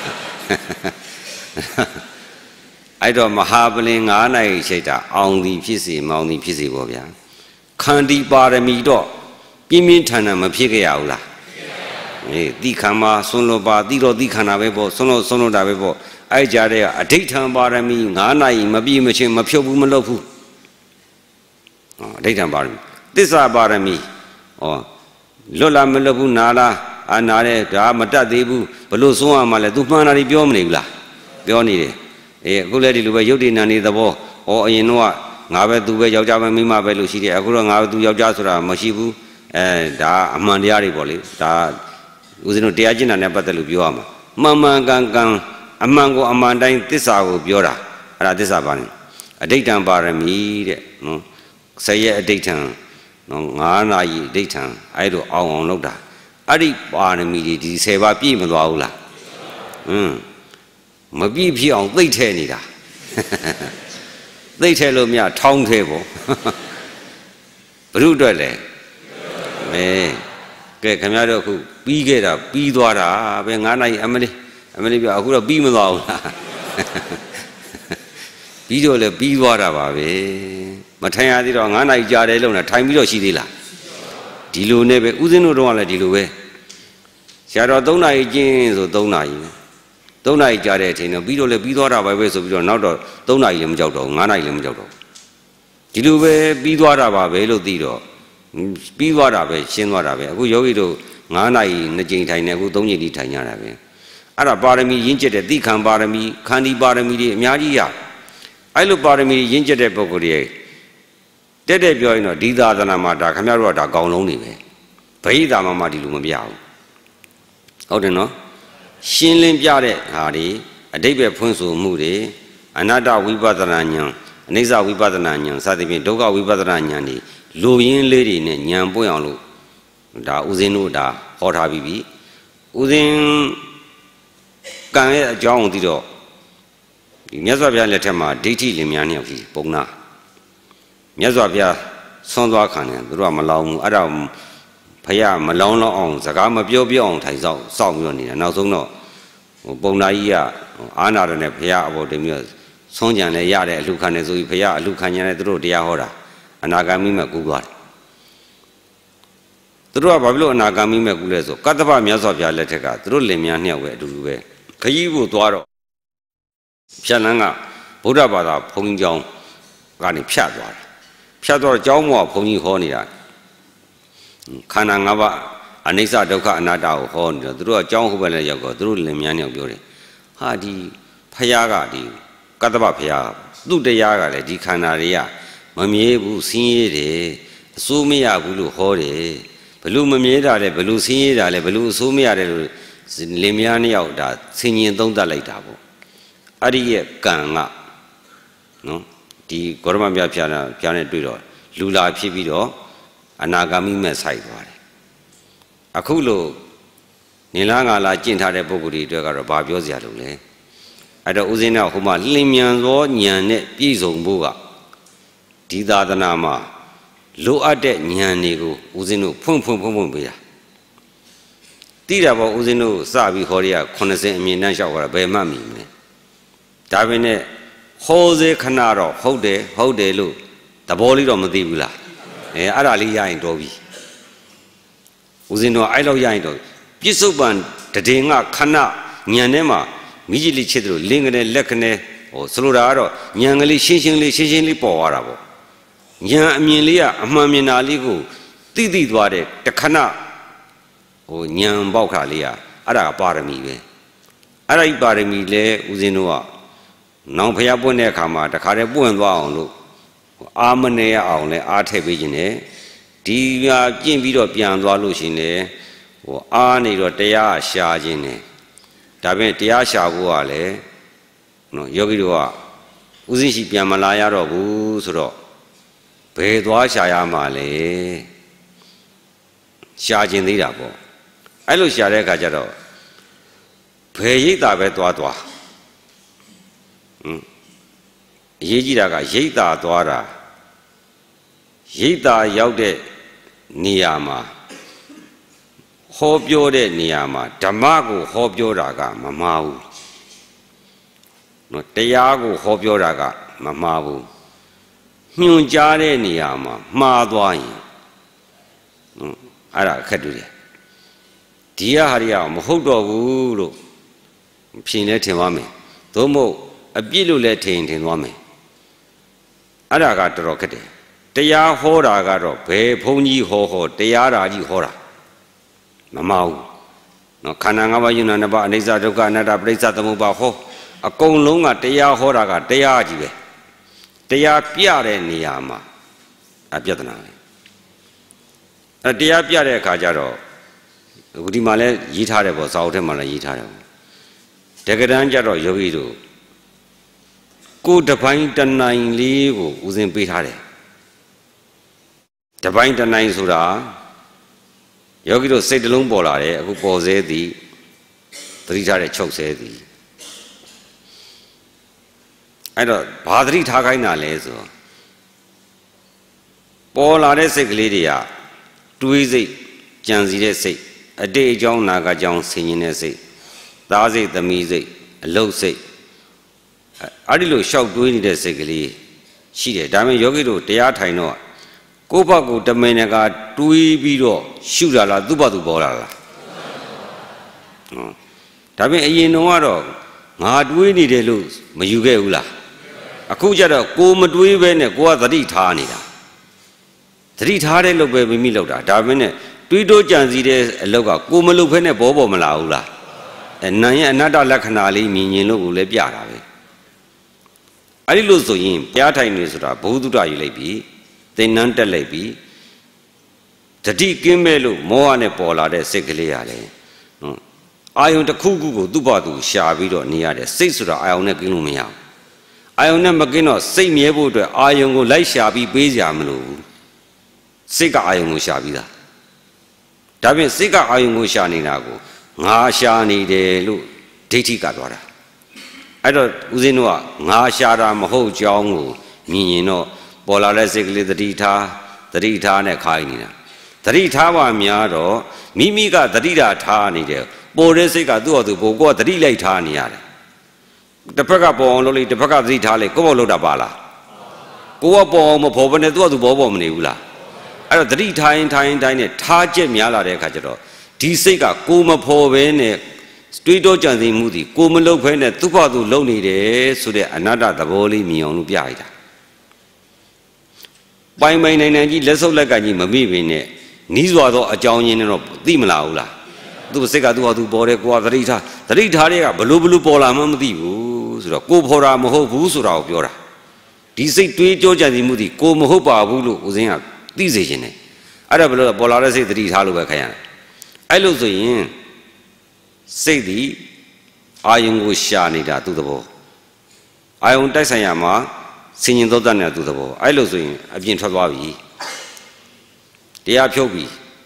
အဲ့တော့မဟာပလင်9နိုင်ချိတ်တာအောင်သည်ဖြစ်စေမောင်သည်ဖြစ်စေပေါ့ဗျာခန္တီပါရမီတော့ပြင်းပြင်းထန်ထန်မဖြစ်ခဲ့ရဘူးလားအေးသိခံမှာဆွန်းလို့ပါသိတော့သိခန္ဓာပဲပေါ့ဆွန်းလို့တာပဲပေါ့အဲ့ကြတဲ့အဋိဋ္ဌံပါရမီ9နိုင်မပြည့်မချင်းမဖြုတ်ဘူးမလုပ်ဘူးအဋိဋ္ဌံပါရမီသစ္စာပါရမီလွတ်လားမလွတ်ဘူးနာလား anare da mata debu belu suwa male tu mana di biom ni gula biom ni deh gula di lupa yudi nani dabo oh inua ngawe tu be jauh jauh mima belu sih deh aku ngawe tu jauh jauh surah masih bu da aman dia hari boleh da uzinu dia aja nane apa telu biom mama gang aman ko aman dain tisa ko biora ada tisa bani adik dan parami deh saya adik dan ngana i adik dan ayo awang lok dah adik parami di sewa pi mendoa ulah mabi pi awang tei teh ni dah tei teh lo mia thong teh bo beru doi le ke kami ada aku pi ke dah pi dua dah be ngana i amali bi aku dah pi mendoa ulah pi doi le pi dua dah ba be matanya di dah ngana i jari lo na time bi dah sih di lah di lu ne be uzinu doang le di lu be siapa tahu nai jen so tahu nai jari cina bido le bido ada apa so bido nau do tahu nai le menjauh do ngana le menjauh do jilu be bido ada apa lo tido bido ada apa sen ada apa aku yogi do ngana nejeng thai ne aku tahu ni thai nya ada apa ada parami yinjet de tikan parami khandi parami di myaji ya ailo parami yinjet de pokok dia tete biar ino dida dana mata kami ada ada kaum long ni be bayi dah mama di lu membiauဟုတ်တယ်နော်ရှင်းလင်းပြတဲ့ဟာဒီအဓိပ္ပာယ်ဖွင့်ဆိုမှုတွေအနတ္တဝိပဿနာဉာဏ်အနိစ္စဝိပဿနာဉာဏ်စသဖြင့်ဒုက္ခဝိပဿနာဉာဏ်တွေလူရင်းလေးတွေနဲ့ဉာဏ်ပွင့်အောင်လို့ဒါဥစဉ်တို့ဒါဟောထားပြီးပြီဥစဉ်ကံရဲ့အကြောင်းကိုသိတော့ဒီမြတ်စွာဘုရားလက်ထက်မှာဒိဋ္ဌိလင်များနှစ်ယောက်ကြီးပုံနာမြတ်စွာဘုရားဆွမ်းသွားခံတယ်သူတို့ကမလောင်ဘူးအဲ့ဒါဖယားမလောင်းလောက်အောင်စကားမပြောအောင်ထိုင်စောင့်ပြီးတော့နေတာနောက်ဆုံးတော့ပုံနာကြီးကအာနာရနဲ့ဖယားအပေါ်တင်ပြီးတော့ဆုံးကြံလဲရတဲ့အလှခံနေဆိုပြီးဖယားအလှခံကြတဲ့သူတို့တရားဟောတာအနာဂါမိမဲ့ကူသွားတယ်သူတို့ကဘာဖြစ်လို့အနာဂါမိမဲ့ကူလဲဆိုကတ္တဗမြတ်စွာဘုရားလက်ထက်ကသူတို့လင်များနှစ်ယောက်ပဲအတူတူပဲခရီးကိုသွားတော့ဖြတ်လန်းကဗုဒ္ဓဘာသာဘုန်းကြီးကျောင်းကနေဖြတ်သွားတယ်ဖြတ်တော့ကျောင်းမောဘုန်းကြီးဟောနေတာခန္ဓာ၅ပါးအနိစ္စဒုက္ခအနတ္တကိုဟောနေတော့သူတို့ကကြောင်းဟုတ်ပဲလဲရောက်တော့သူတို့လင်မြန်းနေပြောတယ်ဟာဒီဖယားကဒီကတ္တဗဖယားသူ့တရားကလည်းဒီခန္ဓာတွေကမမြဲဘူးဆင်းရဲတယ်အစိုးမရဘူးလို့ဟောတယ်ဘလို့မမြဲတာလဲဘလို့ဆင်းရဲတာလဲဘလို့အစိုးမရတယ်လို့လင်မြန်းနှစ်ယောက်ဒါဆင်ញင်သုံးသပ်လိုက်တာပေါ့အဲ့ဒီရဲ့ကံကနော်ဒီဂေါရမမြတ်ဖျားနဲ့တွေ့တော့လူလာဖြစ်ပြီးတော့အနာဂါမိမဲ့ဆိုင်သွားတယ်အခုလို့နေလားငါလားကျင့်ထားတဲ့ပုဂ္ဂိုလ်တွေအတွက်ကတော့ဘာပြောစရာလို့လဲအဲ့တော့ဥစဉ်ကဟိုမှာလင်းမြန်သောဉာဏ်နဲ့ပြည့်စုံဖို့ကဒီသာသနာမှာလိုအပ်တဲ့ဉာဏ်တွေကိုဥစဉ်တို့ဖွင့်ပေးတာတိတာပေါ့ဥစဉ်တို့စပြီးဟောရ80အမြင်တန်းလျှောက်တာဘယ်မှမမြင်လဲဒါပေမဲ့ဟောစေခဏတော့ဟုတ်တယ်လို့သဘောလေးတော့မသိဘူးလားအဲ့ဒါလေးရရင်တော်ပြီဦးဇင်းတော်အဲ့လောက်ရရင်တော်ပြစ္ဆုတ်ပံတည်ငါခဏညံထဲမှာမိကြီးလေးချစ်တယ်လို့လင်းကနေလက်ကနေဟိုဆိုလိုတာကတော့ညံကလေးရှင်းရှင်းလေးပေါ်သွားတာပေါ့ညံအမြင်လေးကအမှန်မြင်တာလေးကိုသိသွားတဲ့တခဏဟိုညံပေါက်ခါလေးကအဲ့ဒါကပါရမီပဲအဲ့ဒါကြီးပါရမီလဲဦးဇင်းတို့ကနောင်ဖျားပွင့်တဲ့အခါမှာတခါတည်းပွင့်သွားအောင်လို့အာမနေရအောင်လဲအားထည့်ပေးခြင်းနဲ့ဒီပြကျင့်ပြီးတော့ပြန်သွားလို့ရှိရင်လေဟိုအားနေတော့တရားရှာခြင်းနဲ့ဒါပြင်တရားရှာဖို့ကလည်းနော်ယောဂီတို့ကဥစဉ်ရှိပြန်မလာရတော့ဘူးဆိုတော့ဘယ်သွားရှာရမှာလဲရှာခြင်းသေးတာပေါ့အဲ့လိုရှာတဲ့အခါကျတော့ဘယ်ရိပ်သာပဲသွားအရေးကြီးတာကရိပ်သာသွားတာရိပ်သာရောက်တဲ့နေရာမှာဟောပြောတဲ့နေရာမှာဓမ္မကိုဟောပြောတာကမမှားဘူးနော်တရားကိုဟောပြောတာကမမှားဘူးညွှန်ကြားတဲ့နေရာမှာမှားသွားရင်အဲ့ဒါအခက်တူတယ်ဒီဟာတွေကမဟုတ်တော့ဘူးလို့ဖြေလဲထင်ပါမယ်သို့မဟုတ်အပြစ်လို့လဲထင်သွားမယ်အဲ့ဒါကတော်တော်ခက်တယ်တရားဟောတာကတော့ဘယ်ဘုန်းကြီးဟောတရားဓာကြီးဟောတာမမဟုတ်နော်ခန္ဓာ၅ပါးယုံနာနှစ်ပါးအနိစ္စဒုက္ခအနတ္တပရိစ္ဆသမုပ္ပါဟောအကုန်လုံးကတရားဟောတာကတရားကြီးပဲတရားပြတဲ့နေရာမှာပြဿနာပဲတရားပြတဲ့အခါကျတော့ဒီမှာလဲရေးထားတယ်ပေါ့စာအုပ်ထဲမှာလည်းရေးထားတယ်တကယ်တမ်းကျတော့ယောဂီတို့ကိုယ်တပိုင်းတနိုင်လေးကိုဦးစဉ်ပေးထားတယ်တပိုင်းတနိုင်ဆိုတာယောဂီတို့စိတ်တလုံးပေါ်လာတယ်အခုပေါ်စေသည်သတိထားတဲ့ချုပ်စေသည်အဲ့တော့ဘာသတိထားခိုင်းတာလဲဆိုပေါ်လာတဲ့စိတ်ကလေးတွေကတွေးစိတ်ကြံစီတဲ့စိတ်အတိတ်အကြောင်းနာကအကြောင်းဆင်ញင်တဲ့စိတ်သားစိတ်သမီးစိတ်အလုတ်စိတ်အဲ့ဒီလိုရှောက်တွေးနေတဲ့စိတ်ကလေးရှိတယ်ဒါပေမဲ့ယောဂီတို့တရားထိုင်တော့ကိုယ့်ဘက်ကိုတမင်တကာတွေးပြီးတော့ရှုတာလားသူ့ဘက်သူပေါ်လာလားဒါပေမဲ့အရင်တုန်းကတော့ငါတွေးနေတယ်လို့မယူခဲ့ဘူးလားအခုကျတော့ကိုမတွေးပဲနဲ့ကိုကသတိထားနေတာသတိထားတဲ့လို့ပဲမိမိလောက်တာဒါပေမဲ့တွေးတိုးကြံစည်တဲ့အလောက်ကကိုမလုပ်ဖဲနဲ့ပေါ်မလာဘူးလားနာရဲ့အနတ္တလက္ခဏာလေးမြင်ရင်လို့ကိုလည်းပြတာပဲအဲ့ဒီလို့ဆိုရင်ပြားထိုင်နေဆိုတာဘုဒ္ဓယူလိုက်ပြီသင်္นานတက်လိုက်ပြီတတိကင်းမဲ့လို့မောဟနဲ့ပေါ်လာတဲ့စိတ်ကလေးရတယ်အာယုံတစ်ခုခုကိုသူ့ဘာသူရှာပြီးတော့နေရတယ်စိတ်ဆိုတာအာယုံနဲ့ကင်းလို့မရဘူးအာယုံနဲ့မကင်းတော့စိတ်မြဲဖို့အတွက်အာယုံကိုလိုက်ရှာပြီးပေးကြမလို့စိတ်ကအာယုံကိုရှာပြီးသားဒါဖြင့်စိတ်ကအာယုံကိုရှာနေတာကိုငါရှာနေတယ်လို့ဒိဋ္ဌိကသွားတာအဲ့တော့ဦးဇင်းတို့ကငါရှာတာမဟုတ်ကြောင်းကိုမြင်ရင်တော့ပေါ်လာတဲ့စိတ်ကလေးသတိထားနဲ့ခိုင်းနေတာသတိထားပါများတော့မိမိကသတိထားနေတယ်ပေါ်တဲ့စိတ်ကသူ့ဟာသူကိုကသတိလိုက်ထားနေရတယ်တစ်ဖက်ကပေါ်အောင်လုပ်လိုက်တစ်ဖက်ကသတိထားလိုက်ကိုယ့်ဘောလုပ်တာပါလားကိုကပေါ်အောင်မပေါ်ဘဲနဲ့သူ့ဟာသူပေါ်မနေဘူးလားအဲ့တော့သတိထားရင်နဲ့ထားချက်များလာတဲ့အခါကျတော့ဒီစိတ်ကကိုမဖော်ဘဲနဲ့တွေးတောကြံစည်မှုဒီကိုမလုပ်ဘဲနဲ့သူ့ဘာသူလုပ်နေတယ်ဆိုတဲ့အနတ္တသဘောလေးမြင်အောင်လို့ပြရတာပိုင်နိုင်ကြီးလက်ဆုပ်လက်ကကြီးမမိပင်နဲ့နီးစွာသောအကြောင်းရင်းနဲ့တော့သိမလားဘူးလားသူ့စိတ်ကသူ့ဟာသူပေါ်တယ်ကိုကသတိထားတဲ့ကဘလို့ပေါ်လာမှမသိဘူးဆိုတော့ကိုဖော်တာမဟုတ်ဘူးဆိုတာကိုပြောတာဒီစိတ်တွေးကြောကြံစည်မှုဒီကိုမဟုတ်ပါဘူးလို့ဦးဇင်းကသိစေခြင်းနဲ့အဲ့ဒါဘလို့ပေါ်လာတဲ့စိတ်သတိထားလို့ပဲခိုင်းရတယ်အဲ့လို့ဆိုရင်စိတ်ဒီအာယုံကိုရှာနေတာသူ့သဘောအာယုံတိုက်ဆိုင်ရမှာဆင်ញင်သောတတ်နေတာသူ့သဘောအဲ့လို့ဆိုရင်အပြင်ထွက်သွားပြီတရားဖြုတ်ပြီ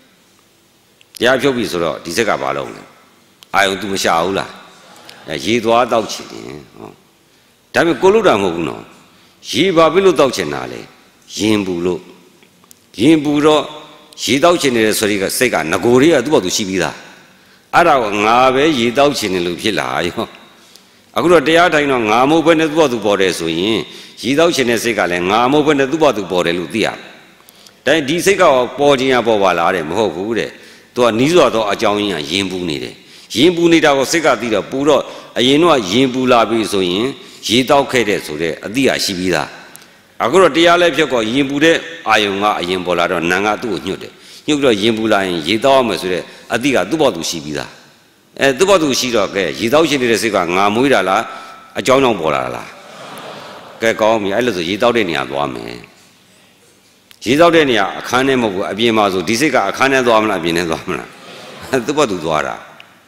ဆိုတော့ဒီစိတ်ကဘာလုပ်လဲအာယုံ तू မရှာဘူးလားရေသွားတောက်ချင်တယ်ဟောဒါပေမဲ့ကိုလို့တာမဟုတ်ဘူးနော်ရေဘာဖြစ်လို့တောက်ချင်တာလဲရင်ပူလို့ရင်ပူတော့ရေတောက်ချင်နေတဲ့ဆိုရိကစိတ်ကငကိုတွေကသူ့ဘာသူရှိပြီးသားအဲ့ဒါကငါပဲရေတောက်ချင်တယ်လို့ဖြစ်လာရောအခုတော့တရားထိုင်တော့ငါမဟုတ်ဘဲနဲ့သူ့ဘာသူပေါ်တယ်ဆိုရင်ရေတောက်ချင်တဲ့စိတ်ကလည်းငါမဟုတ်ဘဲနဲ့သူ့ဘာသူပေါ်တယ်လို့သိရတယ်ဒါဒီစိတ်ကပေါ်ခြင်းရပေါ်ပါလားတဲ့မဟုတ်ဘူးတဲ့သူကနီးစွာသောအကြောင်းရင်းကရင်ပူနေတယ်ရင်ပူနေတာကိုစိတ်ကသိတော့ပူတော့အရင်တော့ရင်ပူလာပြီဆိုရင်ရေတောက်ခဲ့တဲ့ဆိုတဲ့အတိအရှိပြီးသားအခုတော့တရားလည်းဖြစ်ကောရင်ပူတဲ့အာယုံကအရင်ပေါ်လာတော့နာငါသူ့ကိုညှို့တယ်ညှို့ပြီးတော့ရင်ပူလာရင်ရေတောက်ရမယ်ဆိုတဲ့အတိကသူ့ဘောသူရှိပြီးသားသူ့ဘောသူရှိတော့ကဲရေတောက်ရှိနေတဲ့စိတ်ကငါမွေးတာလားအကြောင်းကြောင့်ပေါ်လာလားကဲကောင်းပြီအဲ့လိုဆိုရေတောက်တဲ့နေရာသွားမယ်ရေတောက်တဲ့နေရာအခန်းထဲမဟုတ်ဘူးအပြင်မှာဆိုဒီစိတ်ကအခန်းထဲသွားမလားအပြင်ထဲသွားမလားသူ့ဘောသူသွားတာ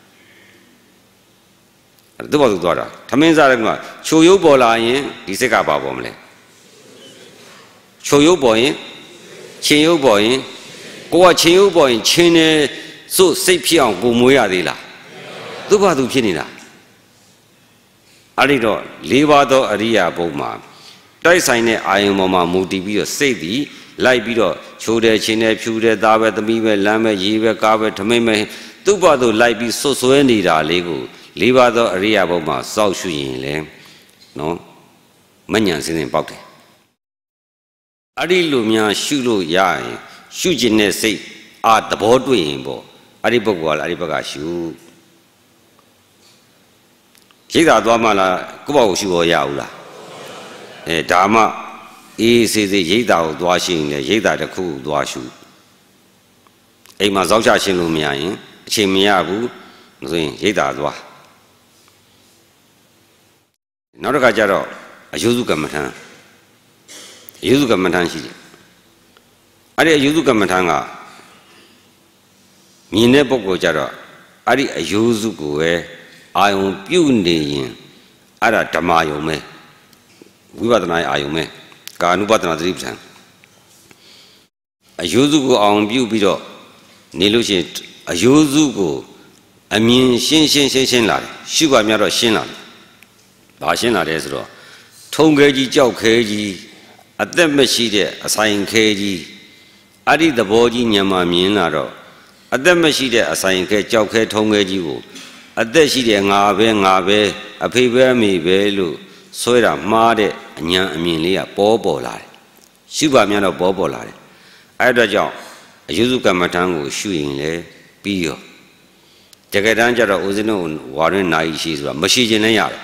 သူ့ဘောသူသွားတာထမင်းစားတဲ့ကချိုရုပ်ပေါ်လာရင်ဒီစိတ်ကပါပေါ်မလဲချိုရုပ်ပေါ်ရင်ချင်းရုပ်ပေါ်ရင်ကိုကချင်းရုပ်ပေါ်ရင်ချင်းနေစို့စိတ်ဖြစ်အောင်ကိုမွေးရသေးလားသူ့ဘာသူဖြစ်နေတာအဲ့ဒီတော့၄ပါးသောအရိယာဘုံမှာတိုက်ဆိုင်တဲ့အာယုံပေါ်မှာမူတည်ပြီးတော့စိတ်သည်လိုက်ပြီးတော့ချိုးတယ်ချင်းတယ်ဖြူတယ်သားပဲသမီးပဲလမ်းပဲရေပဲကားပဲထမင်းပဲသူ့ဘာသူလိုက်ပြီးဆွဆွဲနေတာလေးကို၄ပါးသောအရိယာဘုံမှာစောက်ရှုရင်လေနော်မညံစင်းစင်းပေါက်တယ်အဲ့ဒီလိုများရှုလို့ရရင်ရှုခြင်းနဲ့စိတ်အာသဘောတွေ့ရင်ပေါ့အဲ့ဒီပုဂ္ဂိုလ်ကအဲ့ဒီဘက်ကရှုရိတ်သာသွားမှလားကိုယ့်ဘာကိုရှုရရဘူးလားဒါမှအေးစေစေရိတ်သာကိုသွားရှင်းရင်ရိတ်သာတစ်ခုကိုသွားရှုအိမ်မှာဇောက်ချရှင်းလို့မရရင်အချိန်မရဘူးဆိုရင်ရိတ်တာသွားနောက်တစ်ခါကျတော့အယုစုကမ္မထံအယုစုကမ္မထံရှိတယ်အဲ့ဒီအယုစုကမ္မထံကမြင်တဲ့ပုဂ္ဂိုလ်ကျတော့အဲ့ဒီအယုစုကိုပဲအာယုံပြုတ်နေရင်အဲ့ဒါဓမ္မယုံပဲဝိပဿနာအာယုံပဲကာနုပဒနာသတိပဋ္ဌာန်အယုစုကိုအောင်ပြုတ်ပြီးတော့နေလို့ရှိရင်အယုစုကိုအမြင်ရှင်းလာတယ်ရှုပါများတော့ရှင်းလာတယ်ဘာရှင်းလာတယ်ဆိုတော့ထုံခဲကြီးကြောက်ခဲကြီးအသက်မရှိတဲ့အဆိုင်ခဲကြီးအဲ့ဒီသဘောကြီးညံမှာမြင်လာတော့အသက်မရှိတဲ့အဆိုင်ခဲကြောက်ခဲထုံခဲကြီးကိုအသက်ရှိတဲ့ငါပဲအဖေပဲအမေပဲလို့ဆွဲတာမှားတဲ့အညာအမြင်လေးကပေါ်လာတယ်ရှုပါများတော့ပေါ်လာတယ်အဲ့ဒါကြောင့်အယုစုကမ္မထံကိုရှုရင်လေပြီးရောတကယ်တမ်းကျတော့ဦးဇင်းတို့ဝါရင်းနာယီရှိဆိုတာမရှိခြင်းနဲ့ရတယ်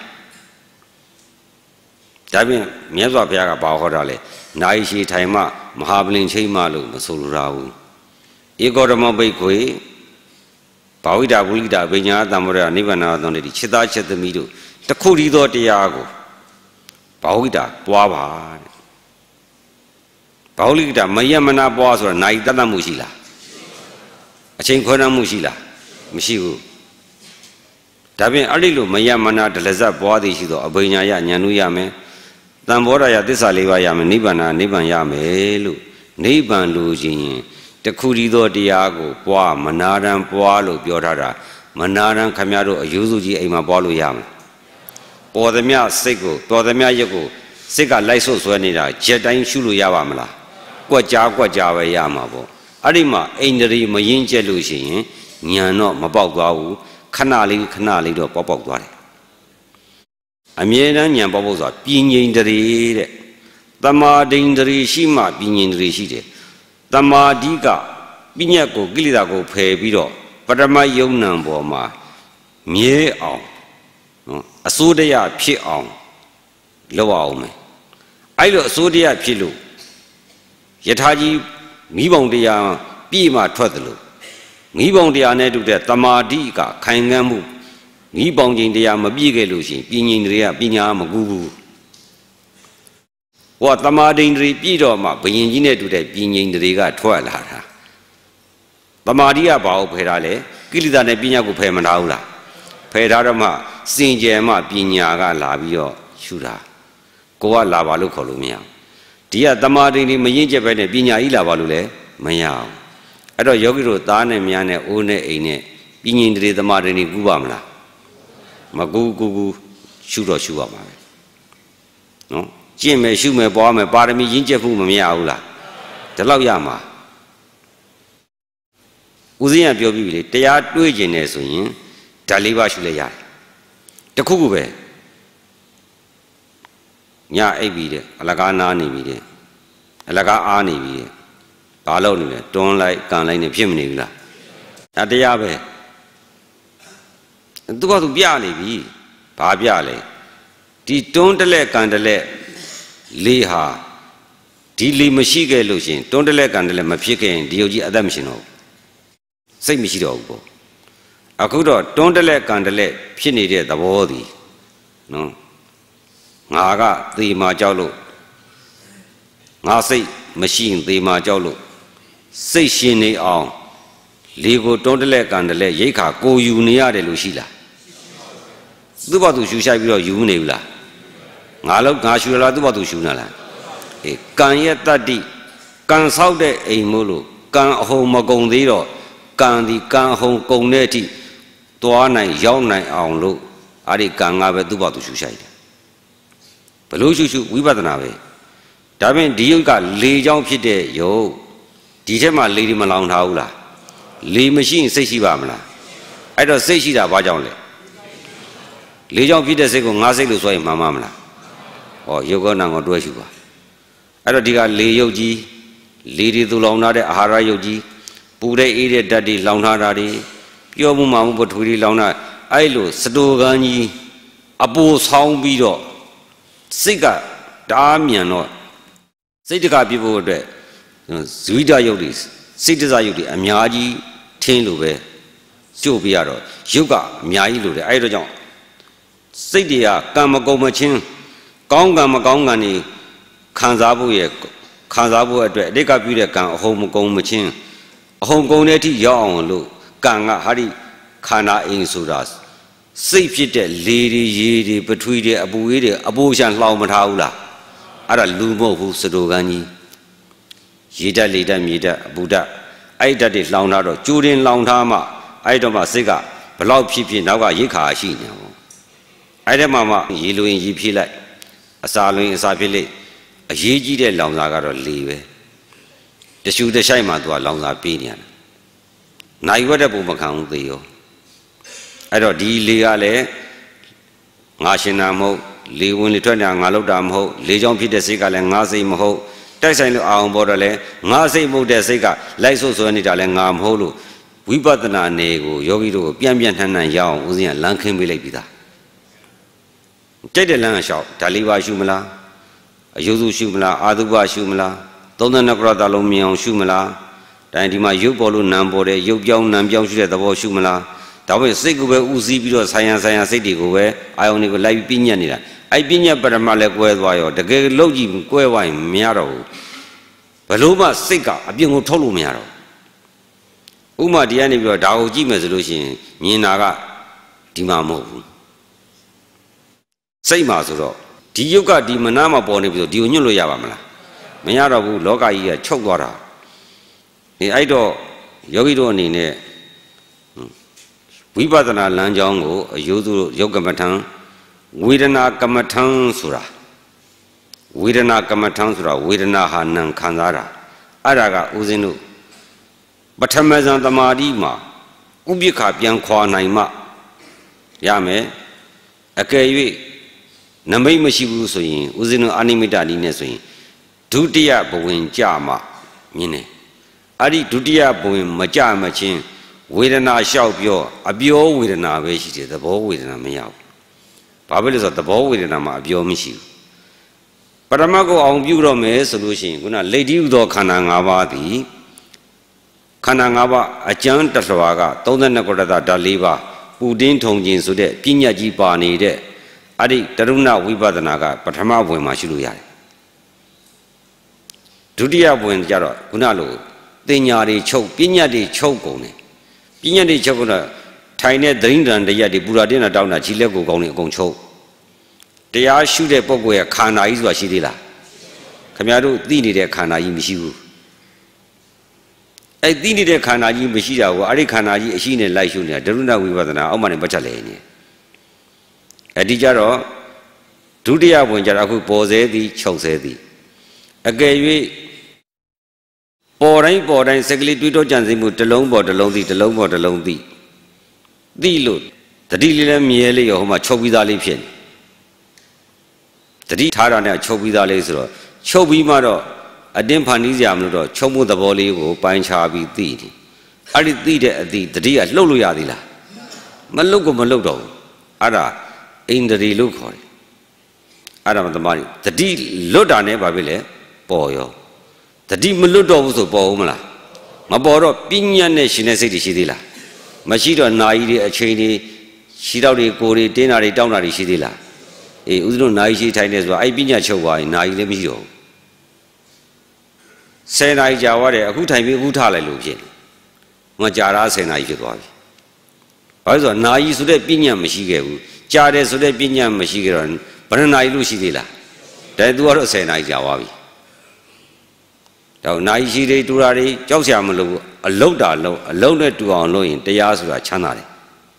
ဒါပြင်မြတ်စွာဘုရားကဘာဟောတာလဲနာယီရှိထိုင်မှမဟာပလင်ချိန်မှလို့မဆိုလိုတာဘူးဧကောဓမ္မဘိက္ခွေဘာဝိတာဝိလိတာဗိညာသံဃာနိဗ္ဗာန်သောတည်းခြေသားချက်သမီးတို့တခုတည်းသောတရားကိုဘာဝိတာပွားပါတဲ့ဘာဝိတာမယမနာပွားဆိုတာနာယီတတ်မှုရှိလားအချိန်ခွဲနှံမှုရှိလားမရှိဘူးဒါပြင်အဲ့ဒီလိုမယမနာဒလဇတ်ပွားသည်ရှိသောအဘိညာယဉာဏ်လို့ရမယ်တံဘောဓယသစ္စာ၄ပါးရမယ်နိဗ္ဗာန်ရမယ်လို့နိဗ္ဗာန်လို့ခြင်းတခုတည်းသောတရားကိုပွားမနာရန်ပွားလို့ပြောထားတာမနာရန်ခမရတို့အယုစုကြီးအိမ်မှာပွားလို့ရမယ်ပေါ်သမျှစိတ်ကိုတော်သမျှရုပ်ကိုစိတ်ကလိုက်ဆွဆွဲနေတာချက်တိုင်းရှုလို့ရပါမလားကွက်ကြားပဲရမှာပေါ့အဲ့ဒီမှာအိန္ဒြေမရင်ကျက်လို့ရှိရင်ဉာဏ်တော့မပေါက်သွားဘူးခဏလေးတော့ပေါက်သွားတယ်အမြဲတမ်းဉာဏ်ပေါက်ဆိုတာပြဉ္ဉ္ဒြေတဲ့တမာဒိန္ဒြေရှိမှပြဉ္ဉ္ဒြေရှိတယ်တမာတိကပညာကိုကိလေသာကိုဖယ်ပြီးတော့ပရမယုံနံပေါ်မှာမြဲအောင်နော်အစိုးတရားဖြစ်အောင်လုပ်အောင်မယ်အဲ့လိုအစိုးတရားဖြစ်လို့ယထာကြီးမိဘုံတရားပြည့်မှထွက်တယ်လို့မိဘုံတရားနဲ့တူတဲ့တမာတိကခိုင်ခံ့မှုမိဘုံချင်းတရားမပြည့်ခဲ့လို့ရှိရင်ပြဉ္ဉ္တွေကပညာမကူဘူးဟောတမာဒိန္ဒြေပြည့်တော့မှဘယင်ကြီးနဲ့တူတဲ့ပြဉ္ဉ္တွေကထွက်လာတာတမာတိကဘာကိုဖယ်ထားလဲကိလေသာနဲ့ပညာကိုဖယ်မထားဘူးလားဖယ်ထားတော့မှစင်ကြယ်မှပညာကလာပြီးတော့ရှုတာကိုကလာပါလို့ခေါ်လို့မရဘူးဒီကတမာဒိန္ဒြေမရင်ကျက်ပဲနဲ့ပညာကြီးလာပါလို့လည်းမရဘူးအဲ့တော့ယောဂီတို့သားနဲ့မြားနဲ့အိုးနဲ့အိမ်နဲ့ပြဉ္ဉ္တွေတမာဒိန္ဒြေကူပါမလားမကူရှုတော့ရှုပါမှာပဲနော်ကျင့်မယ်ရှုမယ်ပွားမယ်ပါရမီရင်းကျက်ဖို့မမရဘူးလားဒီလောက်ရမှာဦးဇင်းကပြောပြီးပြီလေတရားတွေးကျင်နေဆိုရင်ဓာတ်၄ပါးရှုလိုက်ရတယ်တခုခုပဲညအိပ်ပြီးတဲ့အလကားနားနေပြီတဲ့အလကားအားနေပြီဘာလို့နေလဲတွန်းလိုက်ကန်လိုက်နေဖြစ်မနေဘူးလားဒါတရားပဲသူကသူပြနေပြီဘာပြလဲဒီတွန်းတလဲကန်တလဲလေးဟာဒီလေးမရှိခဲ့လို့ရှင်တွန်းတလဲကန်တလဲမဖြစ်ခဲ့ရင်ဒီယုတ်ကြီးအသက်မရှင်တော့ဘူးစိတ်မရှိတော့ဘူးပေါ့အခုတော့တွန်းတလဲကန်တလဲဖြစ်နေတဲ့သဘောသည်နော်ငါကသေမာကြောက်လို့ငါစိတ်မရှိရင်သေမာကြောက်လို့စိတ်ရှင်နေအောင်လေကိုတွန်းတလဲကန်တလဲရိတ်ခါကိုယူနေရတယ်လို့ရှိလားသူ့ဘာသူရှူရှိုက်ပြီးတော့ယူနေဘူးလားငါရှူရလားသူ့ဘာသူရှူနေလားအေးကံရဲ့တတ္တိကံဆောက်တဲ့အိမ်မို့လို့ကံအဟုန်မကုန်သေးတော့ကံဒီကံအဟုန်ကုန်တဲ့အထိသွားနိုင်ရောက်နိုင်အောင်လို့အဲ့ဒီကံကပဲသူ့ဘာသူရှူရှိုက်တယ်ဘလို့ရှူဝိပဿနာပဲဒါပြင်ဒီယုတ်ကလေချောင်းဖြစ်တဲ့ယုတ်ဒီထက်မှလေဒီမလောင်ထားဘူးလားလေမရှိရင်စိတ်ရှိပါမလားအဲ့တော့စိတ်ရှိတာဘာကြောင့်လဲလေချောင်းဖြစ်တဲ့စိတ်ကိုငါစိတ်လို့ဆိုရင်မှန်မလားဟောယုတ်ကောနာကိုတွဲရှုပါအဲ့တော့ဒီကလေယုတ်ကြီးလေဒီသူလောင်ထားတဲ့အာဟာရယုတ်ကြီးပူတဲ့အေးတဲ့ဓာတ်တွေလောင်ထားတာတွေပြောမှုမှမှုပထဝီလောင်တာအဲ့လိုစတိုကန်းကြီးအပူဆောင်းပြီးတော့စိတ်ကတအားမြန်တော့စိတ်တကပြဖို့အတွက်ဇဝိတယုတ်တွေစိတ်တစယုတ်တွေအများကြီးထင်းလို့ပဲကျို့ပြရတော့ရုပ်ကအများကြီးလို့တယ်အဲ့တော့ကြောင့်စိတ်တွေကကံမကုန်မချင်းကောင်းကံမကောင်းကံนี่ခံစားဖို့အတွက်အတိတ်ကပြုတဲ့ကံအဟုန်မကုန်မချင်းအဟုန်ကုန်တဲ့အထိရောက်အောင်လို့ကံကဟာဒီခန္ဓာအိမ်ဆိုတာစိတ်ဖြစ်တဲ့လေတွေရေတွေပထဝီတွေအပူအေးတွေအပိုးရှံလှောင်မထားဘူးလားအဲ့ဒါလူမဟုတ်ဘူးစတိုကန်းကြီးရေဓာတ်လေဓာတ်မြေဓာတ်အပူဓာတ်အဲ့ဓာတ်တွေလှောင်ထားတော့ကျိုးတင်လှောင်ထားမှအဲ့တော့မှစိတ်ကဘလောက်ဖြစ်နောက်ကရိခါရှိနေအောင်အဲ့ဒီမှာမှရေလိုရင်ရေဖြည့်လိုက်အစာလိုရင်အစာဖြည့်လိုက်အရေးကြီးတဲ့လောင်စာကတော့လေပဲတရှူတရှိုက်မှသူကလောင်စာပေးနေရတယ်နိုင်ဝတ်တဲ့ပုံမခံဘူးသေရောအဲ့တော့ဒီလေကလည်းငါရှင်နာမဟုတ်လေဝင်လေထွက်နေတာငါလောက်တာမဟုတ်လေကြောင့်ဖြစ်တဲ့စိတ်ကလည်းငါစိတ်မဟုတ်တိုက်ဆိုင်လို့အောင်ပေါ်တော့လဲငါစိတ်မဟုတ်တဲ့စိတ်ကလိုက်ဆွဆွဲနေတာလည်းငါမဟုတ်လို့ဝိပဿနာနယ်ကိုယောဂီတို့ကိုပြန်နှံ့ရအောင်ဦးဇင်းကလမ်းခင်းပေးလိုက်ပြီသားကြိုက်တဲ့လမ်းကလျှောက်ဒါလေးပါရှုမလားအယုစုရှုမလားအာသုဘရှုမလား32ကရတလုံးမြင်အောင်ရှုမလားတိုင်းဒီမှာရုပ်ပေါ်လို့နာမ်ပေါ်တယ်ရုပ်ပြောင်းနာမ်ပြောင်းရှုတဲ့သဘောရှုမလားဒါပေမဲ့စိတ်ကိုပဲဥစည်းပြီးတော့ဆိုင်ရစိတ်တွေကိုပဲအာယုန်တွေကိုလိုက်ပြီးပြညတ်နေတာအဲ့ပြညတ်ပရမလည်းကွဲသွားရောတကယ်လို့ကြည့်ကွဲသွားရင်မရတော့ဘူးဘလို့မှစိတ်ကအပြင်ကိုထုတ်လို့မရတော့ဥမာဒီကနေပြီးတော့ဒါကိုကြည့်မယ်ဆိုလို့ရှိရင်မြင်တာကဒီမှာမဟုတ်ဘူးစိတ်မှာဆိုတော့ဒီယုတ်ကဒီမနာမှာပေါ်နေပြီဆိုဒီကိုညွတ်လို့ရပါမလားမရတော့ဘူးလောကကြီးကချုပ်သွားတာအဲ့တော့ယောဂီတို့အနေနဲ့ဝိပဿနာလမ်းကြောင်းကိုအယုစုယုတ်ကမ္မထံဝေဒနာကမ္မထံဆိုတာဝေဒနာကမ္မထံဆိုတာဝေဒနာဟာနံခံစားတာအဲ့ဒါကဦးဇင်းတို့ပထမဇန်သမာဓိမှာဥပိ္ပခာပြန်ခွာနိုင်မှရမယ်အကယ်၍နမိတ်မရှိဘူးဆိုရင်ဦးဇင်းတို့အာနိမိတ္တနည်းနဲ့ဆိုရင်ဒုတိယဘဝင်ကြမှမြင်တယ်အဲ့ဒီဒုတိယဘဝင်မကြမချင်းဝေဒနာလျှောက်ပြောအပြောဝေဒနာပဲရှိတယ်သဘောဝေဒနာမရဘူးဘာဖြစ်လို့ဆိုတော့သဘောဝေဒနာမှာအပြောမရှိဘူးပရမတ်ကိုအောင်ပြုတော့မယ်ဆိုလို့ရှိရင်ခုနလက်ဒီဥသောခန္ဓာ၅ပါးသည်ခန္ဓာ၅ပါးအကျမ်းတလွာက32ခုတတဓာတ်၄ပါးပူတင်းထုံခြင်းဆိုတဲ့ပညာကြီးပါနေတဲ့အဲ့ဒီတရုဏဝိပဿနာကပထမဘဝင်မှာရှိလို့ရတယ်ဒုတိယဘဝင်ကျတော့ခုနလိုတင်ညာတွေချုပ်ပညာတွေချုပ်ကုန်တယ်ပညာတွေချုပ်ကုန်တော့ထိုင်တဲ့သရင်တန်တရားတွေပူရာတင်းတာတောင်းတာခြေလက်ကိုကောင်းနေအကုန်ချုပ်တရားရှုတဲ့ပုဂ္ဂိုလ်ရဲ့ခန္ဓာကြီးဆိုတာရှိသေးလားခင်ဗျားတို့သိနေတဲ့ခန္ဓာကြီးမရှိဘူးအဲ့သိနေတဲ့ခန္ဓာကြီးမရှိတာကိုအဲ့ဒီခန္ဓာကြီးအရှိနဲ့လိုက်ရှုနေတာဒရုဏဝိပဿနာအောက်မှနေပတ်ချက်လဲနေအဲ့ဒီကြတော့ဒုတိယဘဝင်ကြတော့အခုပေါ်စေသည်ချုပ်စေသည်အကယ်၍ပေါ်တိုင်းစက်ကလေးတွေးတော့ကြံစည်မှုတစ်လုံးပေါ်တစ်လုံးသည်တစ်လုံးပေါ်တစ်လုံးသည်သိလို့တတိလေးလည်းမြဲလေးရောဟိုမှာချုပ်ပြီးသားလေးဖြစ်နေတတိထားတာနဲ့ချုပ်ပြီးသားလေးဆိုတော့ချုပ်ပြီးမှတော့အတင်းဖန်တီးစရာမလိုတော့ချုပ်မှုသဘောလေးကိုပိုင်းခြားပြီးသိတယ်အဲ့ဒီသိတဲ့အသည့်တတိကလှုပ်လို့ရသေးလားမလှုပ်တော့ဘူးအဲ့ဒါအိန္ဒြေလို့ခေါ်တယ်အဲ့ဒါမှသမားကြီးတတိလွတ်တာနဲ့ဘာဖြစ်လဲပေါ်ရောတတိမလွတ်တော့ဘူးဆိုပေါ်ဦးမလားမပေါ်တော့ပညာနဲ့ရှင်တဲ့စိတ်တွေရှိသေးလားမရှိတော့နာယီတွေအချိန်တွေရှိတော့တွေကိုယ်တွေတင်းတာတွေတောင်းတာတွေရှိသေးလားအေးဦးဇင်းတို့နာယီရှိထိုင်နေဆိုတာအဲ့ပညာချုပ်သွားရင်နာယီလည်းမရှိတော့ဘူး10နာရီကြာသွားတယ်အခုထိုင်ပြီးအခုထားလိုက်လို့ဖြစ်ငါကြာတာ10နာရီဖြစ်သွားပြီဘာလို့ဆိုတော့နာယီဆိုတဲ့ပညာမရှိခဲ့ဘူးကြာတယ်ဆိုတဲ့ပညာမရှိခဲ့တော့ဘယ်နှနာရီလို့ရှိသေးလားဒါသူကတော့10နာရီကြာသွားပြီတော့နာယီရှိတွေတူတာတွေကြောက်စရာမလိုဘူးအလုတ်တာလုံးအလုံးနဲ့တူအောင်လုပ်ရင်တရားဆိုတာချမ်းသာတယ်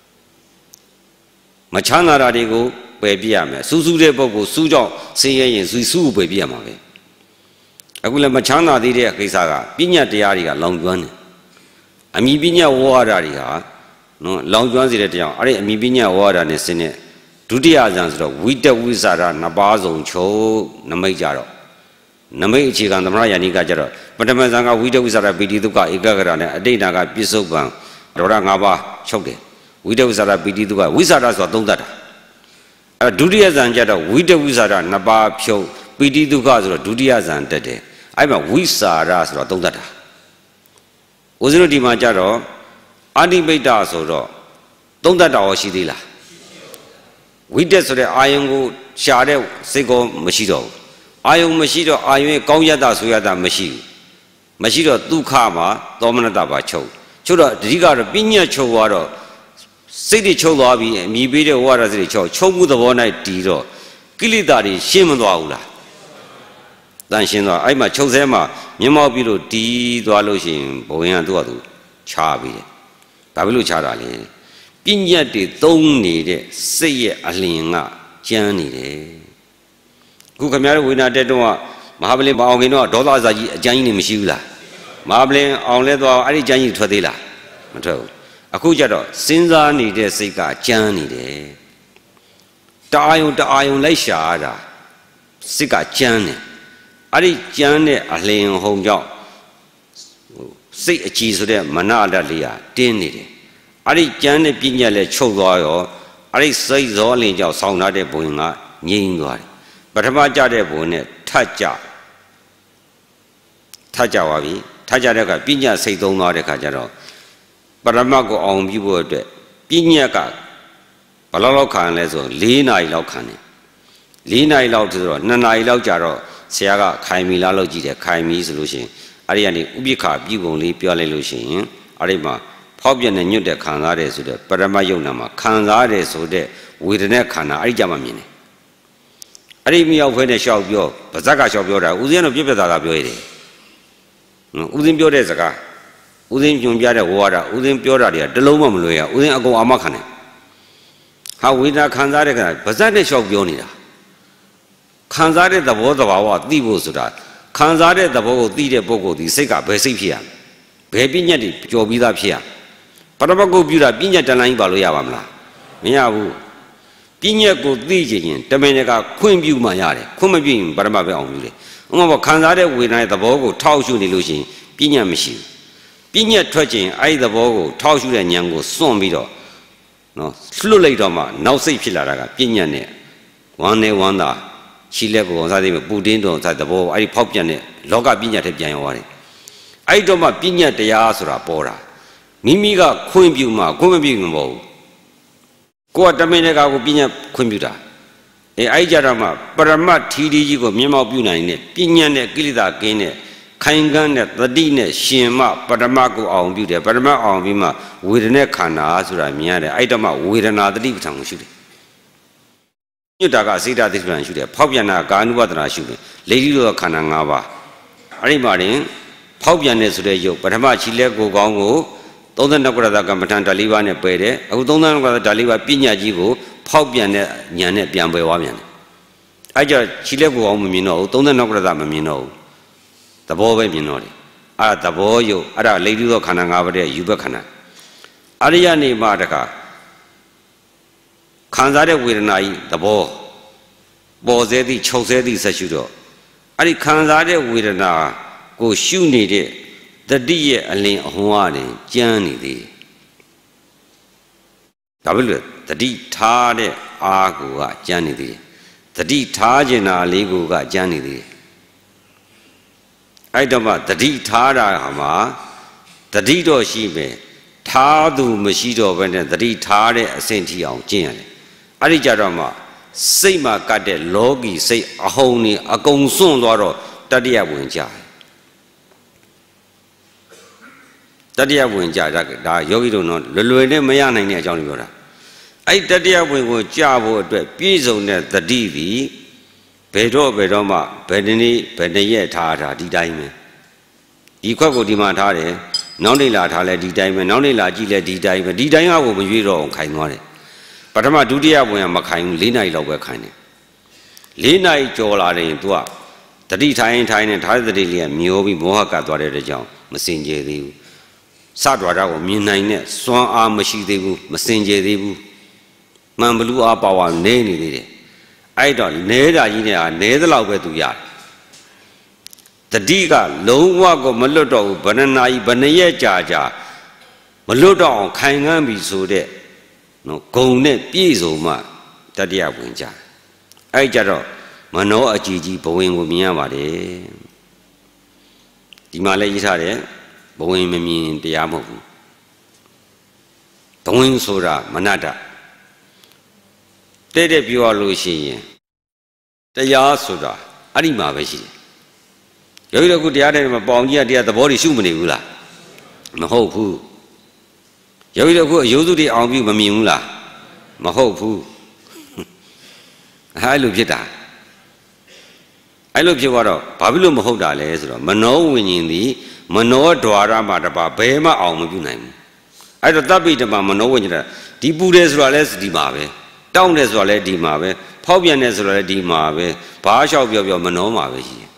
မချမ်းသာတာတွေကိုပယ်ပြရမယ်စူးစူးတဲ့ပုဂ္ဂိုလ်စူးကြောင့်ဆင်းရဲရင်စူးကိုပယ်ပြရမှာပဲအခုလည်းမချမ်းသာသေးတဲ့ကိစ္စကပညာတရားတွေကလောင်ကျွမ်းတယ်အမိပညာဝါဒတွေဟာနော်လောင်ကျွမ်းစေတဲ့တရားအဲ့ဒီအမိပညာဝါဒနဲ့ဆင်းတဲ့ဒုတိယဇန်ဆိုတော့ဝိတဝိသရာနှစ်ပါးစုံချုပ်နမိတ်ကြတော့နမိတ်အခြေခံသမဏယာနိကကြတော့ပထမဇန်ကဝိတဝိသရာပိတိဒုက္ခဧကဂရနဲ့အတိတ်နာကပြစ္ဆုတ်ပံဒေါရ၅ပါးချုပ်တယ်ဝိတဝိသရာပိတိဒုက္ခဝိသရာဆိုတာသုံးသတ်တာအဲဒုတိယဇန်ကြတော့ဝိတဝိသရာနှစ်ပါးဖြုတ်ပိတိဒုက္ခဆိုတော့ဒုတိယဇန်တက်တယ်အဲ့မှာဝိစာရဆိုတော့သုံးသတ်တာဦးဇင်းတို့ဒီမှာကြတော့ Anibeta Sodo, don't that our Shidila. We just the Ayungu Shade Sego Mashido. Ayung Mashido, Ayun Koyada Suyada Mashi. Mashido Dukama, Dominata Bacho. Chura, Riga, Binya Chowaro, City Cholabi, and me be the water the Cho, Chomu the one night Dido, Kilidari, Shimandoula. Dan Shino, I ma Chosema, Mimo Bilu, Didoalushin, Boyan Duadu, Chabi, Babilu Charali. Pinya de Doni de say a linga, Journey de Kukamara winner de Doa, Mahabli Baugino, dollars a Jani Mishula. Mabling on Ledo, Ari Jani Tadilla. Mato. Akujado, Sinza needed Sika, Journey de Dion the Ion Lashada Sika Journey. Ari Journey a ling home job. Say a cheese of them, Manada Lia, Dinny. Ari Jan Pinya Chogo, Ari say Zoli Jow Sauna de Buina, Yingwari. But Amaja de Bune, Taja Tajawabi, Tajareka, Pinya say don't know the Kajaro. But Amago on you would Pinyaka, Palolokan Lezo, Lina Ilokane. Lina Ilotero, Nana Ilojaro, Siaga, Kaimi Laloji, Kaimi solution. Ariani Ubika, Bigoli, Piole Lucian, Arima. Hobian and knew the Kanare so the Paramayonama, Kanare so the with the neck Kana, Arijamamine. Arimia when a shop yo, Pazaka shop yora, Uzian of Jupiter Bioide. Uzin Biodezaka, Uzin Jumbiada water, Uzin Pioradia, the Lomamluya, Uzin Ago Amakane. How we not Kanzare, Pazane shop Yonida. Kanzare the word of our Divo Suda, Kanzare the Bogo, Dide Bogo, the Sega, Besipia, Bebinyadi, Jobida Pia. Parabago Buda, Pinya Talang Baloyamla. Miabu Pinya go Dijin, Domenica, Queen Bu Mayare, Kumabin, Baramabe on Mule. Umaba Kanzare, we night the Bogo, Taushu illusion, Pinya machine. Pinya trudging, I the Bogo, Taushu and Yango, Son Bido. No, slowly Doma, now say Pilaraga, Pinya ne. One day, one da. She left on Budindo inside the bow, I pop Yane, Loga Pinya de January. I doma Pinya de Yasura Bora. Mimiga Quimbuma, Kumabimo. Go at the Menega Pinya Quimbuta. A Ijarama, Parama TD go Mima Buna in it, Pinya Gilida Gene, Kaingan, the Dine, Shima, Paramago on Buda, Parama on Vima, with an Ekana Azura Miana, Idama, with another deep tongue shooting. You daga Sita this man shoot, Popiana, Ganuadra shooting, Lady Kanangava. Arimarin, Popianes Rejo, Parama Chile go gongo. Don't know that Gamatan Daliva and Pede, I don't know whether Daliva Pina Jigo, Popian Yane Piambe Wamian. I just Chilego Mino, don't know that Mamino. The boy Minori. At the boy, you are a lady of Kanangavade, Yubakana. Ariane Maraka Kanzare with an eye, the boy. Bozedi, Chosedi Sashudo. Ari Kanzare with an eye, go shoe needed. The dear Alin Huane, Journey. W. The deep tarde Agua, Journey. The deep Tajana Leguga, Journey. I don't know the deep Tada Hama, the Dido Shibe, Tadu Mashido, when the deep Tade Ascenti on Jan. Arijarama, Sema Kade Logi, say a honey, a gonson loro, Tadia Winja. Tadia Winja, Yogi don't know, Luluene Mayana in Johnny Yoda. I Tadia Wingo Javo, Pizo net the DV, Pedro Bedoma, Bedini, Bedeye Tata, di Diamond. Equal Dimantare, Nonila Tale, di Diamond, Nonila Gile, di Diamond, di Diamond will be wrong, kind money. But I'm a dudia when I'm a kind, Lina Lower kind. Lina Jola in Dua. The Ditain and Tadrilia, Miobi Mohaka, Dore John, Messenger Devu. Sadrada, Minine, Swan Arm Mashi Devu, Messenger Devu. Mambalu Apawa, Nene. I don't Neda Ina, Netherlaw to Yard. The Diga, Low Wago, Maluto, Banana, Banaya Jaja, Maluto, Kangambi so there. No, go net, Pizo ma, Tadia Winja. I jaro, Mano a Gigi, Boeing with Miamade. The Malay Italian, Boeing me in the Amogu. ဘဝင်ဆိုတာမနတ္တတဲ့ပြောရလို့ရှိရင်တရားဆိုတာအဲ့ဒီမှာပဲရှိတယ်ယောဂီတို့ကတရားတဲ့မှာပေါင်ကြီးကတရားသဘောတွေရှုမနေဘူးလားမဟုတ်ဘူးယောဂီတို့ကအယုစုတွေအောင်ပြုမမြင်ဘူးလားမဟုတ်ဘူးအဲ့လိုဖြစ်တာအဲ့လိုဖြစ်သွားတော့ဘာဖြစ်လို့မဟုတ်တာလဲဆိုတော့မနောဝိညာဉ်သည်မနောဒွါရမှာတပါဘယ်မှအောင်မပြုနိုင်ဘူးအဲ့တော့တပ်ပိတမမနောဝိညာဉ်ဒီပူတယ်ဆိုတာလဲဒီမှာပဲတောင်းတယ်ဆိုတာလဲဒီမှာပဲဖောက်ပြန်တယ်ဆိုတာလဲဒီမှာပဲဘာလျှောက်ပြောမနောမှာပဲရှိတယ်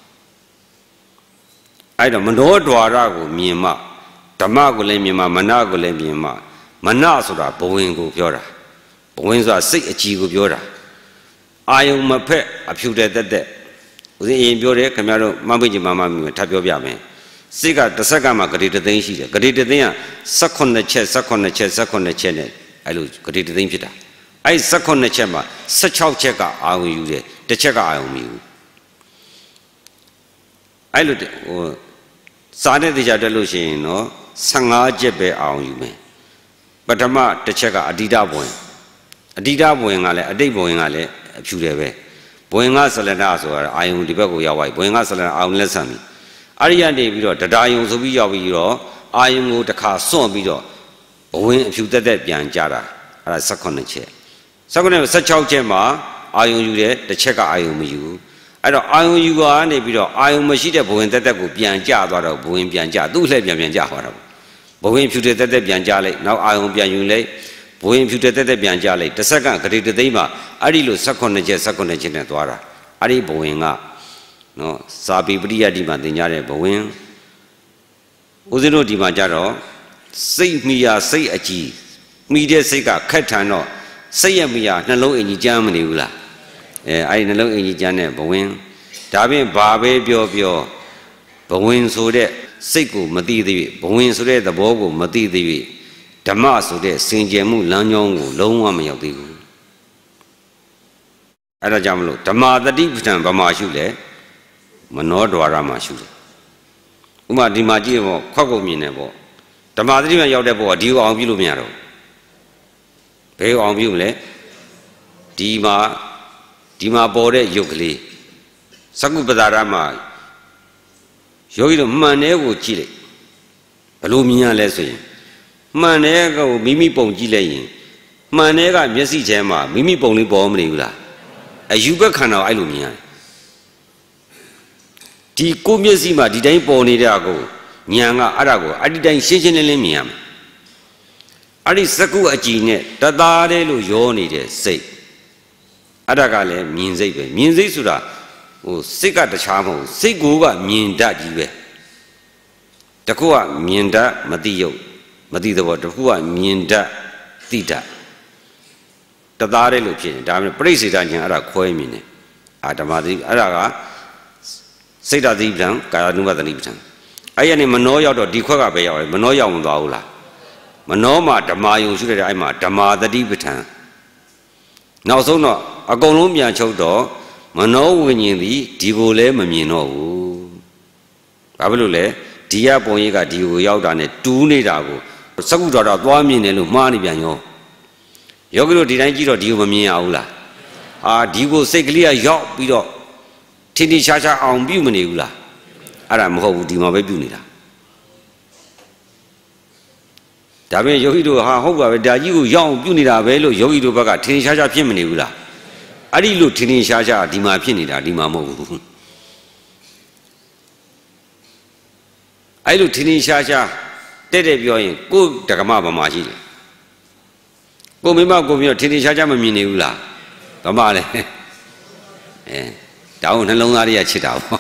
အဲ့တော့မနောဒွါရကိုမြင်မှဓမ္မကိုလည်းမြင်မှမနကိုလည်းမြင်မှမနဆိုတာဘဝင်ကိုပြောတာဘဝင်ဆိုတာစိတ်အကြည်ကိုပြောတာအာယုံမဖက်အဖြူတဲ့တက်တက်ဦးဇင်းအရင်ပြောတယ်ခင်ဗျားတို့မမိတ်ချင်မမမိထပ်ပြောပြမယ်စိတ်ကတစ်စက္ကန့်မှာဂတိတသိန်းရှိတယ်ဂတိတသိန်းက18ချက်18ချက်18ချက်နဲ့အဲ့လိုဂတိတသိန်းဖြစ်တာအဲ့18ချက်မှာ16ချက်ကအာယုံယူတယ်တစ်ချက်ကအာယုံမယူအဲ့လိုဟိုစားတဲ့တရားတက်လို့ရှိရင်တော့15ချက်ပဲအာယုံယူမယ်ပထမတစ်ချက်ကအတိဒဘဝင်အတိဒဘဝင်ကလည်းအတိတ်ဘဝင်ကလည်းအဖြူတယ်ပဲဘဝင်ကဆလနာဆိုတာအာယုံဒီဘက်ကိုရောက်သွားပြီဘဝင်ကဆလနာအာယုံလက်ဆံပြီအဲ့ဒီကနေပြီးတော့တရားယုံဆိုပြီးရောက်ပြီးတော့အာယုံကိုတစ်ခါစွန့်ပြီးတော့ဘဝင်အဖြူတက်တက်ပြန်ကြတာအဲ့ဒါ18ချက်16ချက်မှာအာယုံယူတယ်တစ်ချက်ကအာယုံမယူအဲ့တော့အာယုံယူကနေပြီးတော့အာယုံမရှိတဲ့ဘဝင်တက်တက်ကိုပြန်ကြသွားတော့ဘဝင်ပြန်ကြသူ့လှည့်ပြန်ကြသွားတော့ဘဝင်ဖြူတက်တက်ပြန်ကြလိုက်နောက်အာယုံပြန်ယူလိုက်ဘဝင်ဖြူတက်တက်ပြန်ကြလိုက်တစ်စက္ကန့်ဂတိတသိန်းမှာအဲ့ဒီလို18ချက်နဲ့သွားတာအဲ့ဒီဘဝင်ကနော်စာပေပရိယတ်ဒီမှာသင်ကြတဲ့ဘဝင်ဦးဇင်းတို့ဒီမှာကြတော့စိတ်မိယာစိတ်အကြည်မိတဲ့စိတ်ကခက်ထန်တော့စိတ်ရမိယာနှလုံးအင်ကြီးကြမ်းမနေဘူးလားအဲ့ဒီနှလုံးအင်ကြီးကြမ်းတဲ့ဘဝင်ဒါဖြင့်ဘာပဲပြောဘဝင်ဆိုတဲ့စိတ်ကိုမသိသေး၍ဘဝင်ဆိုတဲ့သဘောကိုမသိသေး၍ဓမ္မဆိုတဲ့စင်ကြယ်မှုလမ်းကြောင်းကိုလုံးဝမရောက်သေးဘူးအဲ့ဒါကြောင့်မလို့ဓမ္မတတိပဋ္ဌာန်ဗမာရှုလဲမနောဒွါရမှာရှုတယ်ဥမာဒီမှာကြည့်ပေါ့ခွက်ကုန်မြင်တယ်ပေါ့ဓမ္မတတိမှာရောက်တဲ့ဘောကဒီကိုအောင်ပြုလို့မရတော့ဘယ်ကိုအောင်ပြုမလဲဒီမှာပေါ်တဲ့ယုတ်ကလေးသကုပ္ပဒါရမှာယောဂီတို့မှန်တဲ့ကိုကြည့်လိုက်ဘယ်လိုမြင်ရလဲဆိုရင်မှန်တဲ့ကိုမိမိပုံကြည့်လိုက်ရင်မှန်တဲ့ကမျက်စိထဲမှာမိမိပုံလေးပေါ်မနေဘူးလားအယူဘက်ခန္ဓာအဲ့လိုမြင်ရတယ်ဒီကိုမျက်စိမှာဒီတိုင်းပေါ်နေတဲ့ကိုညာကအဲ့ဒါကိုအဲ့ဒီတိုင်းရှင်းရှင်းလင်းလင်းမြင်ရမယ်အဲ့ဒီစကုအကြည်နဲ့တသားတည်းလို့ရောနေတဲ့စိတ်အဲ့ဒါကလည်းမြင်စိတ်ပဲမြင်စိတ်ဆိုတာဟိုစိတ်ကတခြားမဟုတ်စိတ်ကိုကမြင်တတ်ကြီးပဲတခုကမြင်တတ်မသိရုပ်မသိသဘောတခုကမြင်တတ်သိတတ်တသားတည်းလို့ဖြစ်နေဒါပေမဲ့ပြိစ္ဆေဒဉာဏ်အဲ့ဒါခွဲမြင်တယ်အာဓမ္မတိအဲ့ဒါကစိတ်ဓာတ်တိပ္ပံကာယ ानु ပသတိပ္ပံအဲ့ရနေမနောရောက်တော့ဒီခွက်ကပဲရောက်တယ်မနောရောက်မသွားဘူးလားမနောမှာဓမ္မယုံရှုတဲ့အဲ့မှာဓမ္မတတိပဋ္ဌာန်နောက်ဆုံးတော့အကုန်လုံးပြန်ချုပ်တော့မနောဝိညာဉ်သည်ဒီကိုလည်းမမြင်တော့ဘူးဘာဖြစ်လို့လဲဒီရပုံရိပ်ကဒီကိုရောက်တာနဲ့တူးနေတာကိုစကုတော်တော့သွားမြင်တယ်လို့မှားနေပြန်ရောယောဂီတို့ဒီတိုင်းကြည့်တော့ဒီကိုမမြင်ရဘူးလားဒီကိုစိတ်ကလေးကရောက်ပြီးတော့ထင်ထင်ရှားရှားအောင်ပြုမနေဘူးလားအဲ့ဒါမဟုတ်ဘူးဒီမှာပဲပြုနေတာဒါပေမဲ့ယောဂီတို့ဟုတ်ပါပဲဒါကြီးကိုရောက်အောင်ပြုနေတာပဲလို့ယောဂီတို့ဘက်ကထင်ထင်ရှားရှားဖြစ်မနေဘူးလားအဲ့ဒီလိုထင်ထင်ရှားရှားဒီမှာဖြစ်နေတာဒီမှာမဟုတ်ဘူးအဲ့လိုထင်ထင်ရှားရှားတဲ့ပြောရင်ကိုယ်ဓမ္မဗမာရှိတယ်ကိုမိမကိုပြောထင်ထင်ရှားရှားမမြင်နေဘူးလားဗမာလည်းတောင်းနှလုံးသားတွေကချစ်တာပေါ့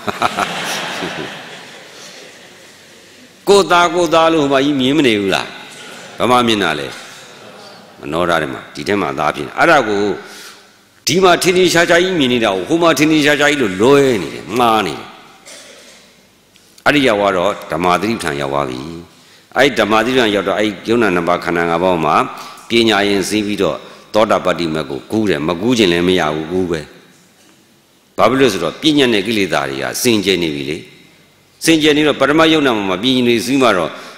ကိုသားလို့ဟိုမှာကြီးမြင်မနေဘူးလားဗမာမြင်တာလေမနောဓာတ်ထဲမှာဒီထဲမှာသားဖြစ်နေအဲ့ဒါကိုဒီမှာထင်ထင်ရှားရှားကြီးမြင်နေတာကိုဟိုမှာထင်ထင်ရှားရှားကြီးလို့လွဲနေတယ်မှားနေတယ်အဲ့ဒီရောက်တော့ဓမ္မသတိပဋ္ဌာန်ရောက်သွားပြီအဲ့ဓမ္မသတိပဋ္ဌာန်ရောက်တော့အဲ့ယုံနာနှစ်ပါးခန္ဓာ၅ပါးမှာပညာရင်စည်းပြီးတော့သောတာပတ္တိမက်ကိုကူးတယ်မကူးခြင်းလည်းမရဘူးကူးပဲဘာဖြစ်လို့ဆိုတော့ပညာနဲ့ကိလေသာတွေကစင်ကြယ်နေပြီလေစင်ကြယ်နေတော့ပရမယုံနာမှာပညာတွေစည်းမှတော့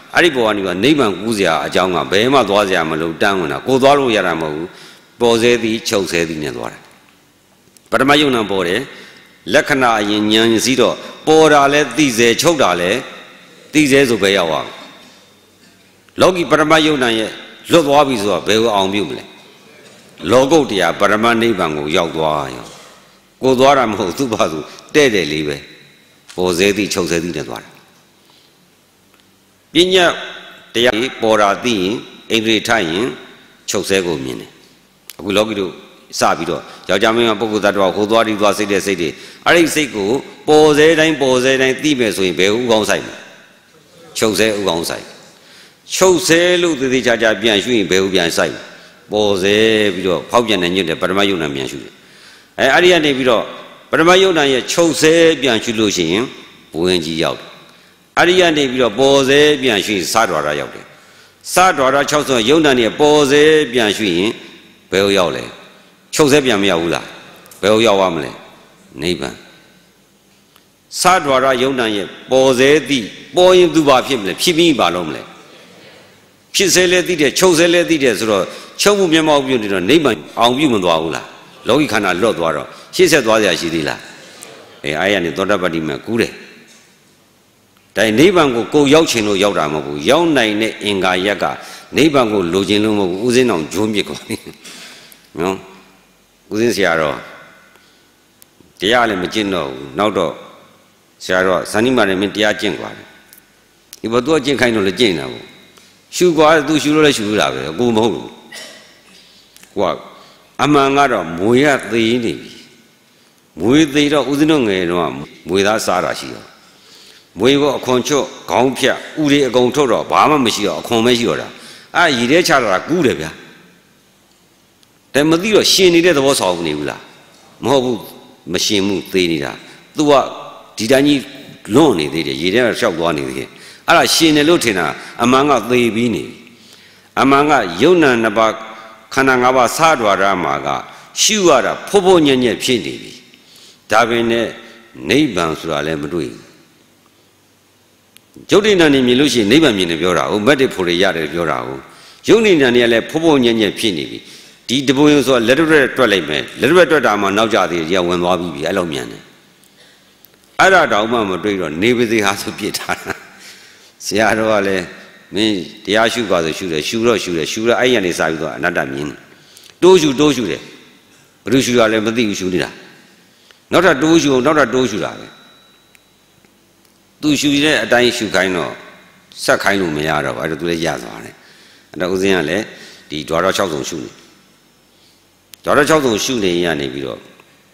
အဲ့ဒီဘောကနေကနိဗ္ဗာန်ကူးစရာအကြောင်းကဘယ်မှသွားစရာမလိုတန်းဝင်တာကိုသွားလို့ရတာမဟုတ်ဘူးပေါ်စေသည်ချုပ်စေသည်နဲ့သွားတာပထမယုံနာပေါ်တယ်လက္ခဏာအရင်ဉာဏ်စည်းတော့ပေါ်တာလဲသိစေချုပ်တာလဲသိစေဆိုပဲရောက်အောင်လောကီပရမယုံနာရဲ့လွတ်သွားပြီဆိုတော့ဘယ်ကိုအောင်ပြုမလဲလောကုတ္တရာပရမနိဗ္ဗာန်ကိုရောက်သွားရောကိုသွားတာမဟုတ်သူ့ဘာသူတဲ့တယ်လေးပဲပေါ်စေသည်ချုပ်စေသည်နဲ့သွားတာပညာတရားပေါ်တာသိရင်အိန္ဒြေထိုက်ရင်ချုပ်စေကိုမြင်တယ်အခုလောကီတို့စပြီးတော့ယောက်ျားမင်းကပုဂ္ဂိုလ်သတ္တဝါဟိုသွားဒီသွားစိတ်တဲ့စိတ်တွေအဲ့ဒီစိတ်ကိုပေါ်စေတိုင်းသိမယ်ဆိုရင်ဘယ်ဥကောင်းဆိုင်မလဲချုပ်စေဥကောင်းဆိုင်ချုပ်စေလို့သေသေးချာချာပြန်ရှုရင်ဘယ်ဥပြန်ဆိုင်ပေါ်စေပြီးတော့ဖောက်ပြန်နေညွတ်တယ်ပရမယုံနာပြန်ရှုတယ်အဲ့ဒီကနေပြီးတော့ပရမယုံနာရဲ့ချုပ်စေပြန်ရှုလို့ရှိရင်ဘဝင်ကြီးရောက်တယ်အဲ့ဒီကနေပြီးတော့ပေါ်စေပြန်ရှုရင်စားတော်ရရောက်တယ်စားတော်ရ60ယုံနာနဲ့ပေါ်စေပြန်ရှုရင်ဘယ်ဥရောက်လဲချုပ်စေပြန်မရောက်ဘူးလားဘယ်ဥရောက်ရမလဲနိဗ္ဗာန်စားတော်ရယုံနာရဲ့ပေါ်စေသည်ပေါ်ရင်သူဘာဖြစ်မလဲဖြစ်ပြီးပါလို့မလဲဖြစ်စေလဲသိတယ်ချုပ်စေလဲသိတယ်ဆိုတော့ချုပ်မှုမျက်မှောက်ပြုနေတော့နိဗ္ဗာန်အောင်ပြုမသွားဘူးလားလောကီခန္ဓာလွတ်သွားတော့ရှေ့ဆက်သွားကြရှိသေးလားအဲ့ရနေသောတပတ္တိမကူးတယ်ဒါနိဗ္ဗာန်ကိုရောက်ချင်လို့ရောက်တာမဟုတ်ဘူးရောက်နိုင်တဲ့အင်္ဂါရက်ကနိဗ္ဗာန်ကိုလိုချင်လို့မဟုတ်ဘူးဥစဉ်အောင်ဂျွန်းပြစ်ကုန်တယ်နော်ဥစဉ်ဆရာတော်တရားလည်းမကျင့်တော့ဘူးနောက်တော့ဆရာတော်ဇာတိမာလည်းမင်းတရားကျင့်သွားတယ်ဒီဘောသူကကျင့်ခိုင်းလို့လည်းကျင့်နေတာပေါ့ရှုကွာသူရှုလို့လည်းရှုလို့တာပဲအကူမဟုတ်ဘူးကိုကအမှန်ကတော့မွေရသေးနေပြီမွေသေးတော့ဥစဉ်တော့ငယ်တော့မွေသားစားတာရှိတော့မွေကိုအခွန်ချွတ်ခေါင်းဖြတ်ဥတွေအကုန်ထုတ်တော့ဘာမှမရှိတော့အခွန်ပဲရှိတော့တာရည်ထဲချလာတာကူးတယ်ဗျာแต่မသိတော့ရှင်နေတဲ့သဘောဆောင်နေဘူးလားမဟုတ်ဘူးမရှင်မှုသေးနေတာ तू ကဒီတိုင်းကြီးလွန်နေသေးတယ်ရည်ထဲကရှောက်သွားနေသေးတယ်အဲ့ဒါရှင်တယ်လို့ထင်တာအမှန်ကသေပြီးနေပြီအမှန်ကယုံနာနှစ်ပါးခန္ဓာ၅ပါးစားတော်ရမှာကရှုရတာဖို့ဖို့ညံ့ညက်ဖြစ်နေပြီဒါပင်နဲ့နိဗ္ဗာန်ဆိုတာလည်းမတွေ့ဘူးယုတ်တိဏ္ဍနေမြင်လို့ရှိရင်နိဗ္ဗာန်မြင်တယ်ပြောတာဟုတ်မက်တစ်ဖို့ရရတယ်ပြောတာဟုတ်ယုတ်နိဏ္ဍနေကလည်းဖို့ဖို့ညံ့ညက်ဖြစ်နေပြီဒီတပွင့်ဆိုလက်တွဲတွက်လိုက်မယ်လက်တွဲတွက်တာမှနောက်ကြသေးတယ်ဝင်သွားပြီအဲ့လိုမြန်တယ်အဲ့ဒါတောင်မှမတွေ့တော့နေပါစေဟာဆိုပြစ်ထားတာဆရာတော်ကလည်းမင်းတရားရှုပါဆိုရှုတယ်ရှုတော့ရှုတယ်ရှုတော့အဲ့ရနေစားပြီးတော့အနတ္တမြင်တိုးရှုတယ်ဘယ်လိုရှုရလဲမသိဘူးရှုနေတာနောက်ထပ်တိုးရှုအောင်နောက်ထပ်တိုးရှုတာပဲသူရှုရတဲ့အတိုင်းရှုခိုင်းတော့ဆက်ခိုင်းလို့မရတော့ဘူးအဲ့ဒါသူလည်းရသွားတယ်အဲ့တော့ဦးဇင်းကလည်းဒီဓဝရ6စုံရှုနေဓဝရ6စုံရှုနေရနေပြီးတော့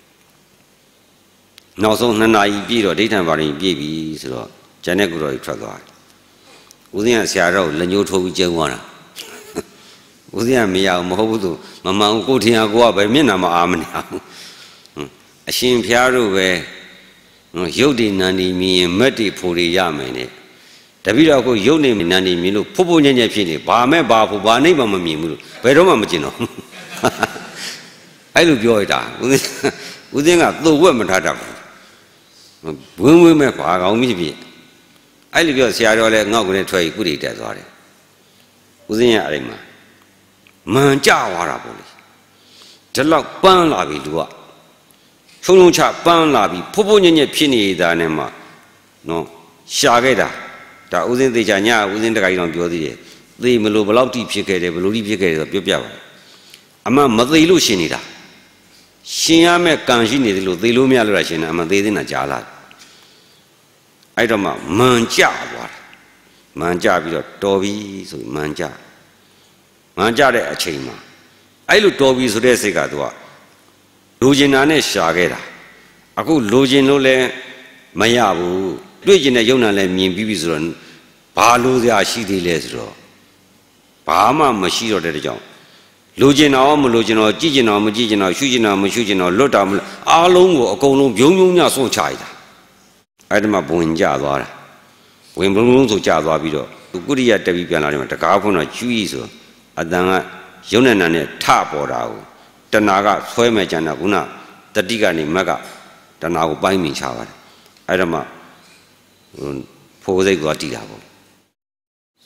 နောက်ဆုံး2နာရီပြည့်တော့ဒိဋ္ဌံပါရင်ပြည့်ပြီဆိုတော့ကျန်တဲ့ကုတော်ကြီးထွက်သွားတယ်ဦးဇင်းကဆရာတော်လက်ညှိုးထိုးပြီးကျုံသွားတာဦးဇင်းကမရဘူးမဟုတ်ဘူးသူမမှန်ဘူးကိုထင်ရကိုကပဲမျက်နှာမအားမနေဘူးအရှင်ဖျားတို့ပဲရုပ်တည်နန္ဒီမြင်ရင်မက်တိဖို့ရမယ်နဲ့တပိတော့ကိုရုပ်နေနန္ဒီမြင်လို့ဖို့ညံ့ညက်ဖြစ်နေဘာမဲ့ဘာဖို့ဘာနိဗ္ဗာန်မမြင်ဘူးလို့ဘယ်တော့မှမကျင်တော့အဲ့လိုပြောရတာဦးဇင်းကသို့ဝက်မထားတတ်ဘူးဝင်းမဲ့ဘာကောင်းမြစ်ဖြစ်အဲ့လိုပြောဆရာတော်လည်းငေါ့ကနေထွက်ပြီးကုဋေတက်သွားတယ်ဦးဇင်းရအဲ့ဒီမှာမန်ကြသွားတာပေါ့လေဒီလောက်ပန်းလာပြီလူကချုံချုံချပန်းလာပြီဖို့ညံ့ညက်ဖြစ်နေတာနဲ့မှနော်ရှာခဲ့တာဒါဦးဇင်းသေးချာညဦးဇင်းတခါကြီးတော့ပြောသေးတယ်သေမလို့ဘယ်လောက်တိဖြစ်ခဲ့တယ်ဘယ်လိုတိဖြစ်ခဲ့တယ်ဆိုပြောပြပါအမှမသေလို့ရှင်နေတာရှင်ရမဲ့ကံရှိနေတယ်လို့သေလို့မရလို့ရှင်တာအမှသေသေးတာကြားလာအဲ့တော့မှမန်ကြသွားတာမန်ကြပြီးတော့တော်ပြီဆိုပြီးမန်ကြတဲ့အချိန်မှာအဲ့လိုတော်ပြီဆိုတဲ့စိတ်ကသူကလိုချင်တာနဲ့ရှာခဲ့တာအခုလိုချင်လို့လည်းမရဘူးတွေ့ကျင်တဲ့ယုံနာလည်းမြင်ပြီးပြီဆိုတော့ဘာလို့စရာရှိသေးလဲဆိုတော့ဘာမှမရှိတော့တဲ့ကြောင့်လိုချင်တော့မလိုချင်တော့ကြည့်ချင်တော့မကြည့်ချင်တော့ရှုချင်တော့မရှုချင်တော့လွတ်တာမလို့အားလုံးကိုအကုန်လုံးပြုံးညဆွန့်ချရတာအဲ့ဒီမှာဘဝင်ကြသွားတာဝင်ဘုံလုံးဆိုကြသွားပြီးတော့သူကုရိယတက်ပြီးပြန်လာတယ်မှာတကားဖွင့်တော့ကျွီးဆိုအတန်ကယုံနဲ့နာနဲ့ထပေါ်တာကိုတဏှာကဆွဲမဲ့ကြတာခုနတတိကနေမက်ကတဏှာကိုပိုင်းမြင်ချပါတယ်အဲ့ဒါမှဖိုးစိတ်ကတည်တာပေါ့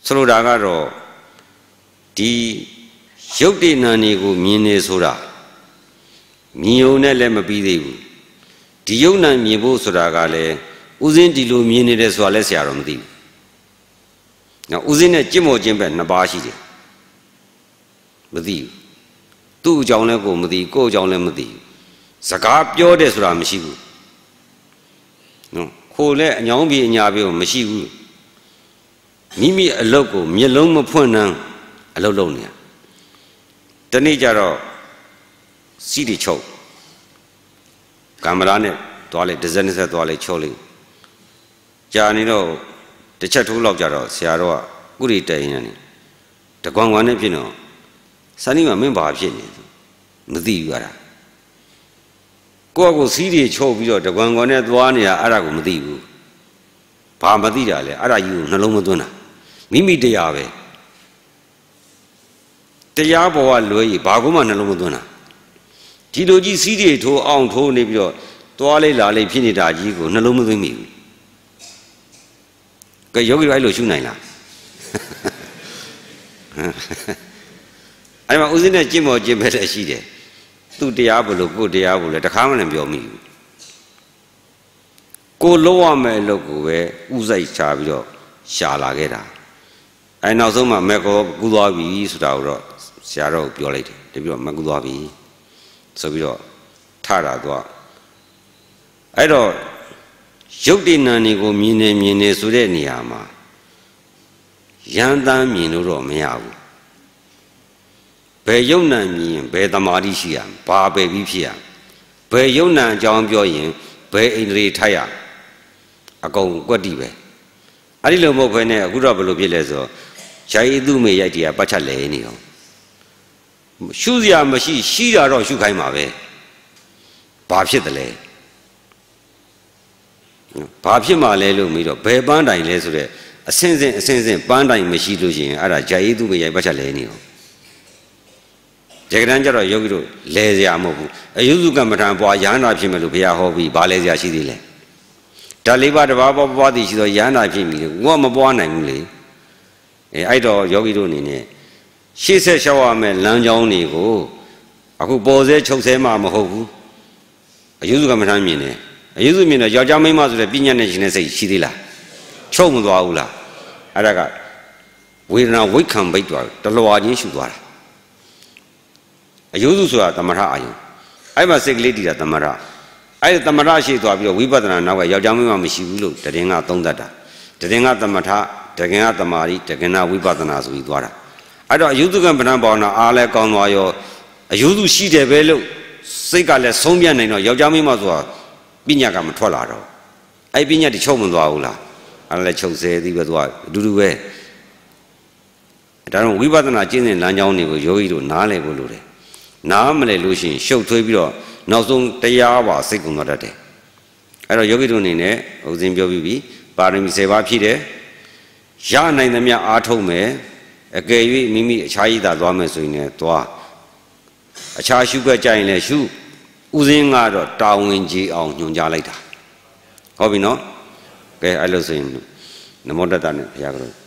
ဆိုလိုတာကတော့ဒီရုပ်တည်နာတွေကိုမြင်နေဆိုတာမြင်ုံနဲ့လည်းမပြီးသေးဘူးဒီယုံနာမြင်ဖို့ဆိုတာကလည်းဥစဉ်ဒီလိုမြင်နေတယ်ဆိုတာလည်းဆရာတော်မသိဘူးနော်ဥစဉ်နဲ့ကြစ်မော်ခြင်းပဲနှစ်ပါးရှိတယ်မသိဘူးသူ့အကြောင်းလည်းကိုမသိကိုယ့်အကြောင်းလည်းမသိဘူးစကားပြောတယ်ဆိုတာမရှိဘူးနော်ခိုလည်းအညောင်းပြေအညာပြေမရှိဘူးမိမိအလုပ်ကိုမျက်လုံးမဖွင့်နှံအလုပ်လုပ်နေတာတနေ့ကျတော့စီးတီချုပ်ကင်မရာနဲ့သွားလိုက်ဒီဇိုင်းဆက်သွားလိုက်ချုပ်လိုက်ကြာနေတော့တစ်ချက်ထိုးလောက်ကြတော့ဆရာတော်ကကုရီတိုင်နေတယ်တကွန်ကွန်နဲ့ဖြစ်တော့စနီးမှာမင်းဘာဖြစ်နေမသိဘူးအဲ့ဒါကိုစီးတီချုပ်ပြီးတော့တကွန်ကွန်နဲ့သွားနေတာအဲ့ဒါကိုမသိဘူးဘာမသိတာလဲအဲ့ဒါကြီးကိုနှလုံးမသွင်းတာမိမိတရားပဲတရားပေါ်ကလွဲရဘာကိုမှနှလုံးမသွင်းတာဒီလိုကြီးစီးတွေထိုးအောင်ထိုးနေပြီးတော့သွားလိုက်လာလိုက်ဖြစ်နေတာကြီးကိုနှလုံးမသွင်းမိဘူးကဲယောဂီအဲ့လိုရှုနိုင်လားအဲ့မှာဥစဉ်နဲ့ကြင်မော်ကြင်ပဲလည်းရှိတယ်သူ့တရားဘလို့ကိုယ်တရားဘလို့တခါမှလည်းပြောမိဘူးကိုလုံးရမယ်လို့ကိုပဲဥစိုက်ချပြီးတော့ရှာလာခဲ့တာအဲနောက်ဆုံးမှမက်ကောကူးသွားပြီဆိုတာကိုတော့ဆရာတော်ကိုပြောလိုက်တယ်တပြီးတော့မကူးသွားပြီဆိုပြီးတော့ထတာသွားအဲ့တော့ရုပ်တည်နာတွေကိုမြင်နေဆိုတဲ့နေရာမှာရန်တမ်းမြင်လို့တော့မရဘူးဘယ်ယုံနာမြင်ရင်ဘယ်သမာဓိရှိရဘာပဲပြီးဖြစ်ရဘယ်ယုံနာအကြောင်းပြောရင်ဘယ်ဣန္ဒြေထိုက်ရအကုန်ကွက်တိပဲအဲ့ဒီလိုမဟုတ်ဘဲနဲ့အခုတော့ဘယ်လိုဖြစ်လဲဆိုရှားရည်သူ့မေရိုက်တရားပတ်ချက်လဲနေတော့ရှုစရာမရှိရှိတာတော့ရှုခိုင်းပါပဲဘာဖြစ်တယ်လဲဘာဖြစ်မှလဲလို့မေးတော့ဘယ်ပန်းတိုင်လဲဆိုတော့အစင်းစင်းပန်းတိုင်မရှိလို့ရှိရင်အဲ့ဒါဂျာရည်သူ့မေရိုက်ပတ်ချက်လဲနေတော့ကြေကတန်းကျတော့ယောဂီတို့လဲစရာမဟုတ်ဘူးအယုစုကမ္မထံပွားရဟန္တာဖြစ်မယ်လို့ဘုရားဟောပြီးဘာလဲစရာရှိသေးလဲဓာတ်လေးပါးတစ်ပါးပွားသည်ရှိတော့ရဟန္တာဖြစ်ပြီလေငါမပွားနိုင်ဘူးလေအဲ့တော့ယောဂီတို့အနေနဲ့ရှေ့ဆက်လျှောက်ရမယ်လမ်းကြောင်းတွေကိုအခုပေါ်စဲချုပ်ဆဲမှမဟုတ်ဘူးအယုစုကမ္မထံမြင်တယ်အယုစုမြင်တော့ယောက်ျားမိန်းမဆိုတဲ့ပညာနဲ့ရှင်တဲ့စိတ်ရှိသေးလားချုပ်မသွားဘူးလားအဲ့ဒါကဝေဒနာဝိခံပိတ်သွားတလွာချင်းရှုသွားတာအယုစုဆိုတာသမထအာယုအဲ့မှာစိတ်ကလေးတည်တာသမထအဲ့ဒီသမထရှိသွားပြီးတော့ဝိပဿနာနောက်ကယောက်ျားမိန်းမမရှိဘူးလို့တရင်ကသုံးသပ်တာတရင်ကသမထတကင်ကသမာဓိတကင်ကဝိပဿနာဆိုပြီးသွားတာအဲ့တော့အယုစုကံပဏ္ဍဘာဝနာအားလဲကောင်းသွားရောအယုစုရှိတယ်ပဲလို့စိတ်ကလည်းဆုံးပြတ်နိုင်တော့ယောက်ျားမိန်းမဆိုတာပညာကမထွက်လာတော့အဲ့ပညာတိချုပ်မသွားဘူးလားအဲ့လည်းချုပ်စေသည်ပဲသူကအတူတူပဲဒါတော့ဝိပဿနာကျင့်တဲ့လမ်းကြောင်းတွေကိုယောဂီတို့နားလည်ဖို့လိုတယ်နားမလည်လို့ရှိရင်ရှုပ်ထွေးပြီးတော့နောက်ဆုံးတရားပါစိတ်ကုန်သွားတတ်တယ်အဲ့တော့ယောဂီတို့အနေနဲ့ဥစဉ်ပြောပြီးပြီပါရမီ10ပါးဖြည့်တယ်ရနိုင်သမျှအားထုတ်မယ်အကယ်၍မိမိအခြားရည်သာသွားမယ်ဆိုရင်လည်းသွားအခြားရှုခွက်ကြရင်လည်းရှုဥစဉ်ကတော့တာဝန်ကြီးအောင်ညွှန်ကြားလိုက်တာဟုတ်ပြီနော်ကဲအဲ့လိုဆိုရင်နမောတတ္တနဲ့ဘုရားက